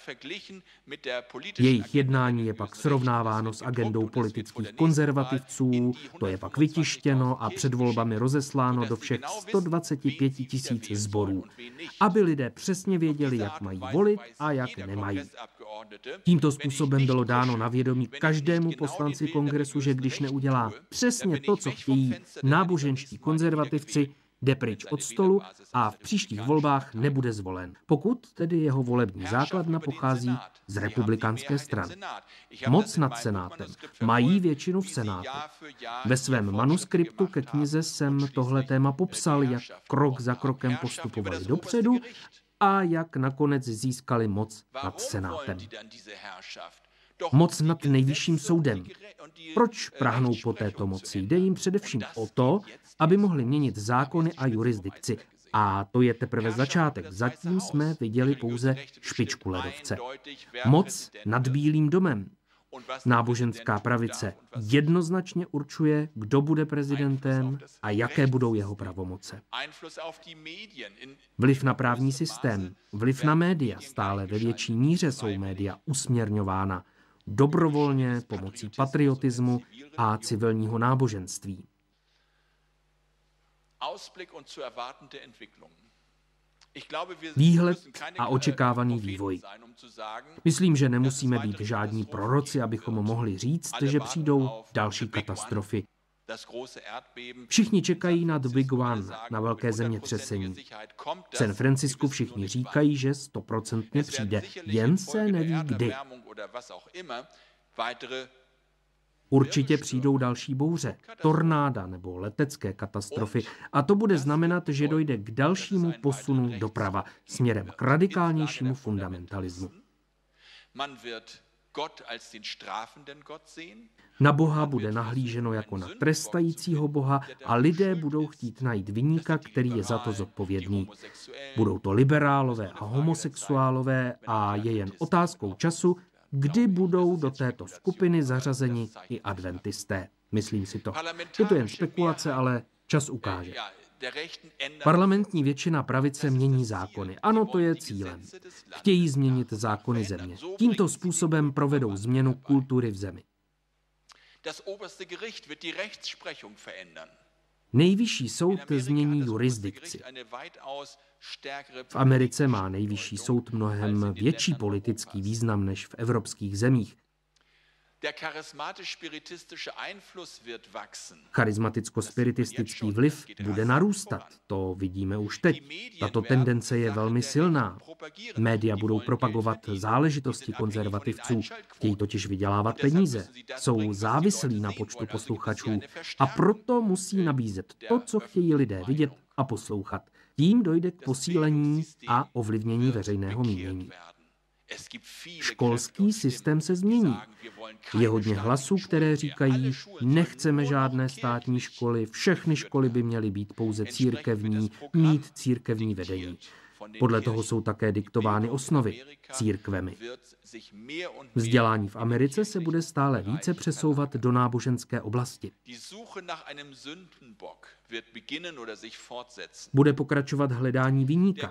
Jejich jednání je pak srovnáváno s agendou politických konzervativců, to je pak vytištěno a před volbami rozesláno do všech 125 000 sborů, aby lidé přesně věděli, jak mají volit a jak nemají. Tímto způsobem bylo dáno na vědomí každému poslanci kongresu, že když neudělá přesně to, co chtějí náboženští konzervativci, jde pryč od stolu a v příštích volbách nebude zvolen, pokud tedy jeho volební základna pochází z republikánské strany. Moc nad senátem. Mají většinu v senátu. Ve svém manuskriptu ke knize jsem tohle téma popsal, jak krok za krokem postupovali dopředu a jak nakonec získali moc nad senátem. Moc nad nejvyšším soudem. Proč prahnou po této moci? Jde jim především o to, aby mohli měnit zákony a jurisdikci. A to je teprve začátek. Zatím jsme viděli pouze špičku ledovce. Moc nad Bílým domem. Náboženská pravice jednoznačně určuje, kdo bude prezidentem a jaké budou jeho pravomoce. Vliv na právní systém, vliv na média, stále ve větší míře jsou média usměrňována dobrovolně pomocí patriotismu a civilního náboženství. Výhled a očekávaný vývoj. Myslím, že nemusíme být žádní proroci, abychom mohli říct, že přijdou další katastrofy. Všichni čekají na The Big One, na velké zemětřesení. V San Francisku všichni říkají, že 100% přijde, jen se neví kdy. Určitě přijdou další bouře, tornáda nebo letecké katastrofy a to bude znamenat, že dojde k dalšímu posunu doprava směrem k radikálnějšímu fundamentalismu. Na Boha bude nahlíženo jako na trestajícího Boha a lidé budou chtít najít viníka, který je za to zodpovědný. Budou to liberálové a homosexuálové a je jen otázkou času, kdy budou do této skupiny zařazeni i adventisté. Myslím si to. Je to jen spekulace, ale čas ukáže. Parlamentní většina pravice mění zákony. Ano, to je cílem. Chtějí změnit zákony země. Tímto způsobem provedou změnu kultury v zemi. Nejvyšší soud změní jurisdikci. V Americe má nejvyšší soud mnohem větší politický význam než v evropských zemích. Charismaticko-spiritistický vliv bude narůstat. To vidíme už teď. Tato tendence je velmi silná. Média budou propagovat záležitosti konzervativců. Chtějí totiž vydělávat peníze. Jsou závislí na počtu posluchačů a proto musí nabízet to, co chtějí lidé vidět a poslouchat. Tím dojde k posílení a ovlivnění veřejného mínění. Školský systém se změní. Je hodně hlasů, které říkají, nechceme žádné státní školy, všechny školy by měly být pouze církevní, mít církevní vedení. Podle toho jsou také diktovány osnovy církvemi. Vzdělání v Americe se bude stále více přesouvat do náboženské oblasti. Bude pokračovat hledání viníka.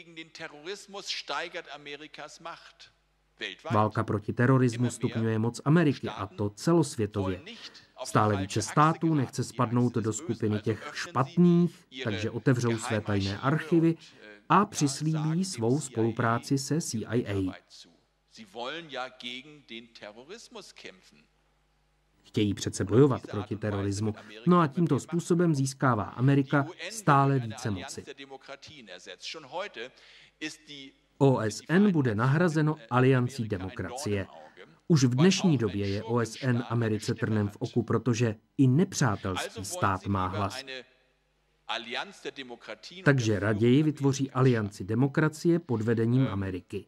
Válka proti terorismu stupňuje moc Ameriky, a to celosvětově. Stále více států nechce spadnout do skupiny těch špatných, takže otevřou své tajné archivy a přislíbí svou spolupráci se CIA. Chtějí přece bojovat proti terorismu, no a tímto způsobem získává Amerika stále více moci. OSN bude nahrazeno Aliancí demokracie. Už v dnešní době je OSN Americe trnem v oku, protože i nepřátelský stát má hlas. Takže raději vytvoří Alianci demokracie pod vedením Ameriky.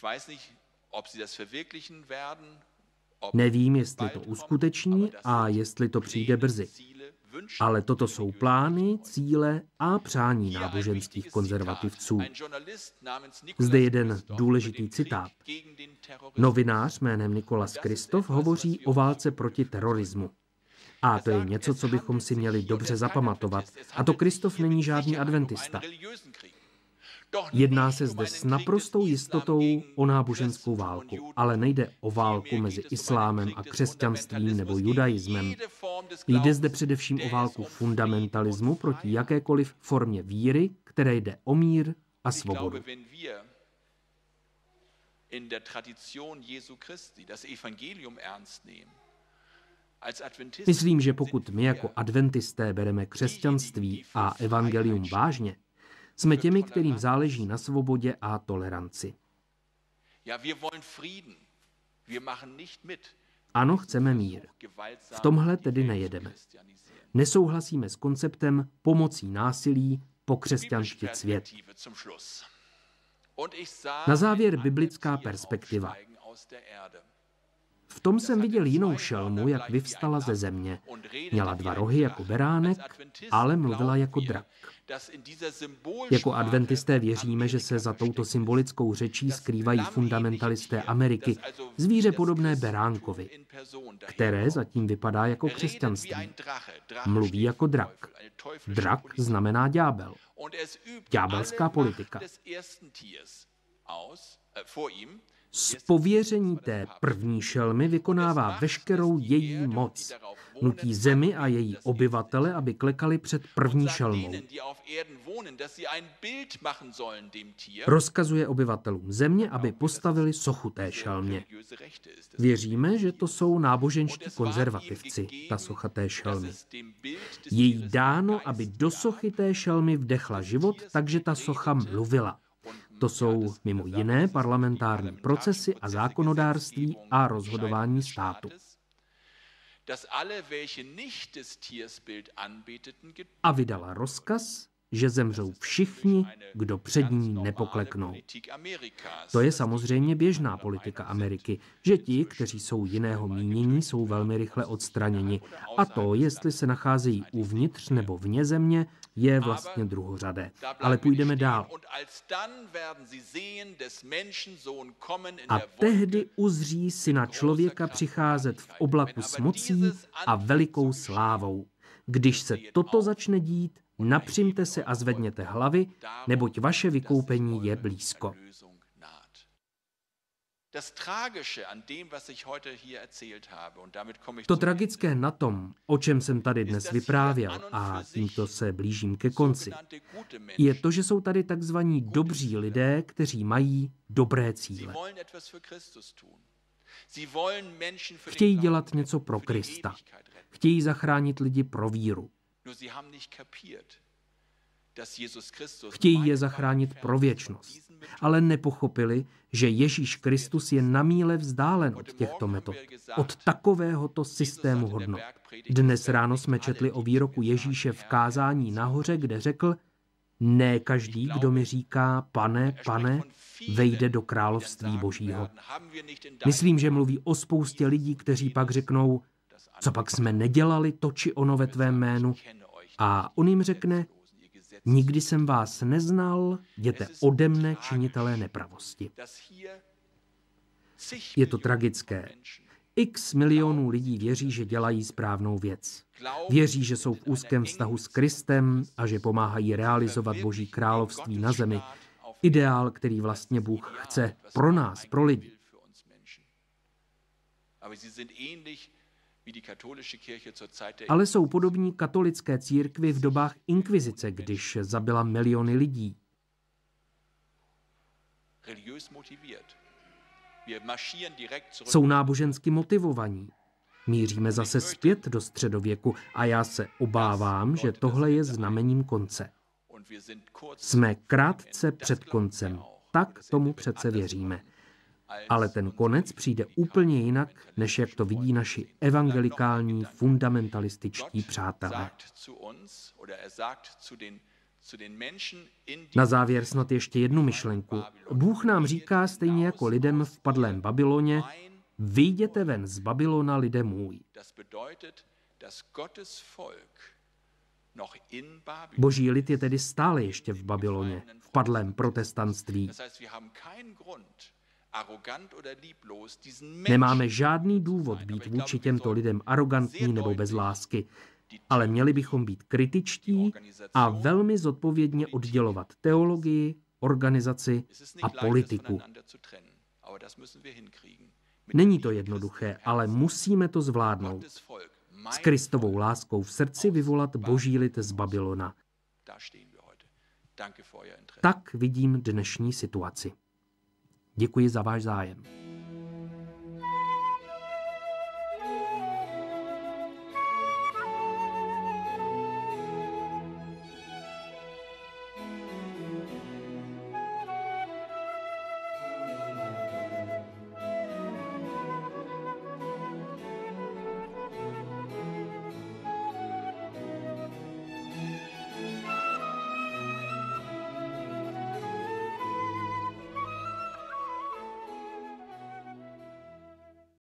Nevím, jestli to uskuteční a jestli to přijde brzy. Ale toto jsou plány, cíle a přání náboženských konzervativců. Zde jeden důležitý citát. Novinář jménem Nicholas Kristof hovoří o válce proti terorismu. A to je něco, co bychom si měli dobře zapamatovat. A to Kristof není žádný adventista. Jedná se zde s naprostou jistotou o náboženskou válku, ale nejde o válku mezi islámem a křesťanstvím nebo judaismem. Jde zde především o válku fundamentalismu proti jakékoliv formě víry, které jde o mír a svobodu. Myslím, že pokud my jako adventisté bereme křesťanství a evangelium vážně, jsme těmi, kterým záleží na svobodě a toleranci. Ano, chceme mír. V tomhle tedy nejedeme. Nesouhlasíme s konceptem pomocí násilí pokřesťanštit svět. Na závěr biblická perspektiva. V tom jsem viděl jinou šelmu, jak vyvstala ze země. Měla 2 rohy jako beránek, ale mluvila jako drak. Jako adventisté věříme, že se za touto symbolickou řečí skrývají fundamentalisté Ameriky, zvíře podobné beránkovi, které zatím vypadá jako křesťanství. Mluví jako drak. Drak znamená ďábel. Ďábelská politika. Z pověření té první šelmy vykonává veškerou její moc. Nutí zemi a její obyvatele, aby klekali před první šelmou. Rozkazuje obyvatelům země, aby postavili sochu té šelmě. Věříme, že to jsou náboženští konzervativci, ta socha té šelmy. Je jí dáno, aby do sochy té šelmy vdechla život, takže ta socha mluvila. To jsou mimo jiné parlamentární procesy a zákonodárství a rozhodování státu. A vydala rozkaz, že zemřou všichni, kdo před ní nepokleknou. To je samozřejmě běžná politika Ameriky, že ti, kteří jsou jiného mínění, jsou velmi rychle odstraněni. A to, jestli se nacházejí uvnitř nebo vně země, je vlastně druhořadé. Ale půjdeme dál. A tehdy uzří Syna člověka přicházet v oblaku s mocí a velikou slávou. Když se toto začne dít, napřimte se a zvedněte hlavy, neboť vaše vykoupení je blízko. To tragické na tom, o čem jsem tady dnes vyprávěl, a tímto se blížím ke konci, je to, že jsou tady takzvaní dobří lidé, kteří mají dobré cíle. Chtějí dělat něco pro Krista. Chtějí zachránit lidi pro víru. Chtějí je zachránit pro věčnost, ale nepochopili, že Ježíš Kristus je na míle vzdálen od těchto metod, od takovéhoto systému hodnot. Dnes ráno jsme četli o výroku Ježíše v kázání nahoře, kde řekl: ne každý, kdo mi říká pane, pane, vejde do království Božího. Myslím, že mluví o spoustě lidí, kteří pak řeknou: co pak jsme nedělali to či ono ve tvém jménu? A on jim řekne: nikdy jsem vás neznal, jděte ode mne, činitelé nepravosti. Je to tragické. X milionů lidí věří, že dělají správnou věc. Věří, že jsou v úzkém vztahu s Kristem a že pomáhají realizovat Boží království na zemi. Ideál, který vlastně Bůh chce pro nás, pro lidi. Ale jsou podobní katolické církvi v dobách inkvizice, když zabila miliony lidí. Jsou nábožensky motivovaní. Míříme zase zpět do středověku a já se obávám, že tohle je znamením konce. Jsme krátce před koncem. Tak tomu přece věříme. Ale ten konec přijde úplně jinak, než jak to vidí naši evangelikální, fundamentalističtí přátelé. Na závěr snad ještě jednu myšlenku. Bůh nám říká stejně jako lidem v padlém Babyloně: vyjděte ven z Babylona, lidé můj. Boží lid je tedy stále ještě v Babyloně, v padlém protestantství. Nemáme žádný důvod být vůči těmto lidem arogantní nebo bez lásky, ale měli bychom být kritičtí a velmi zodpovědně oddělovat teologii, organizaci a politiku. Není to jednoduché, ale musíme to zvládnout. S Kristovou láskou v srdci vyvolat Boží lid z Babylona. Tak vidím dnešní situaci. Děkuji za váš zájem.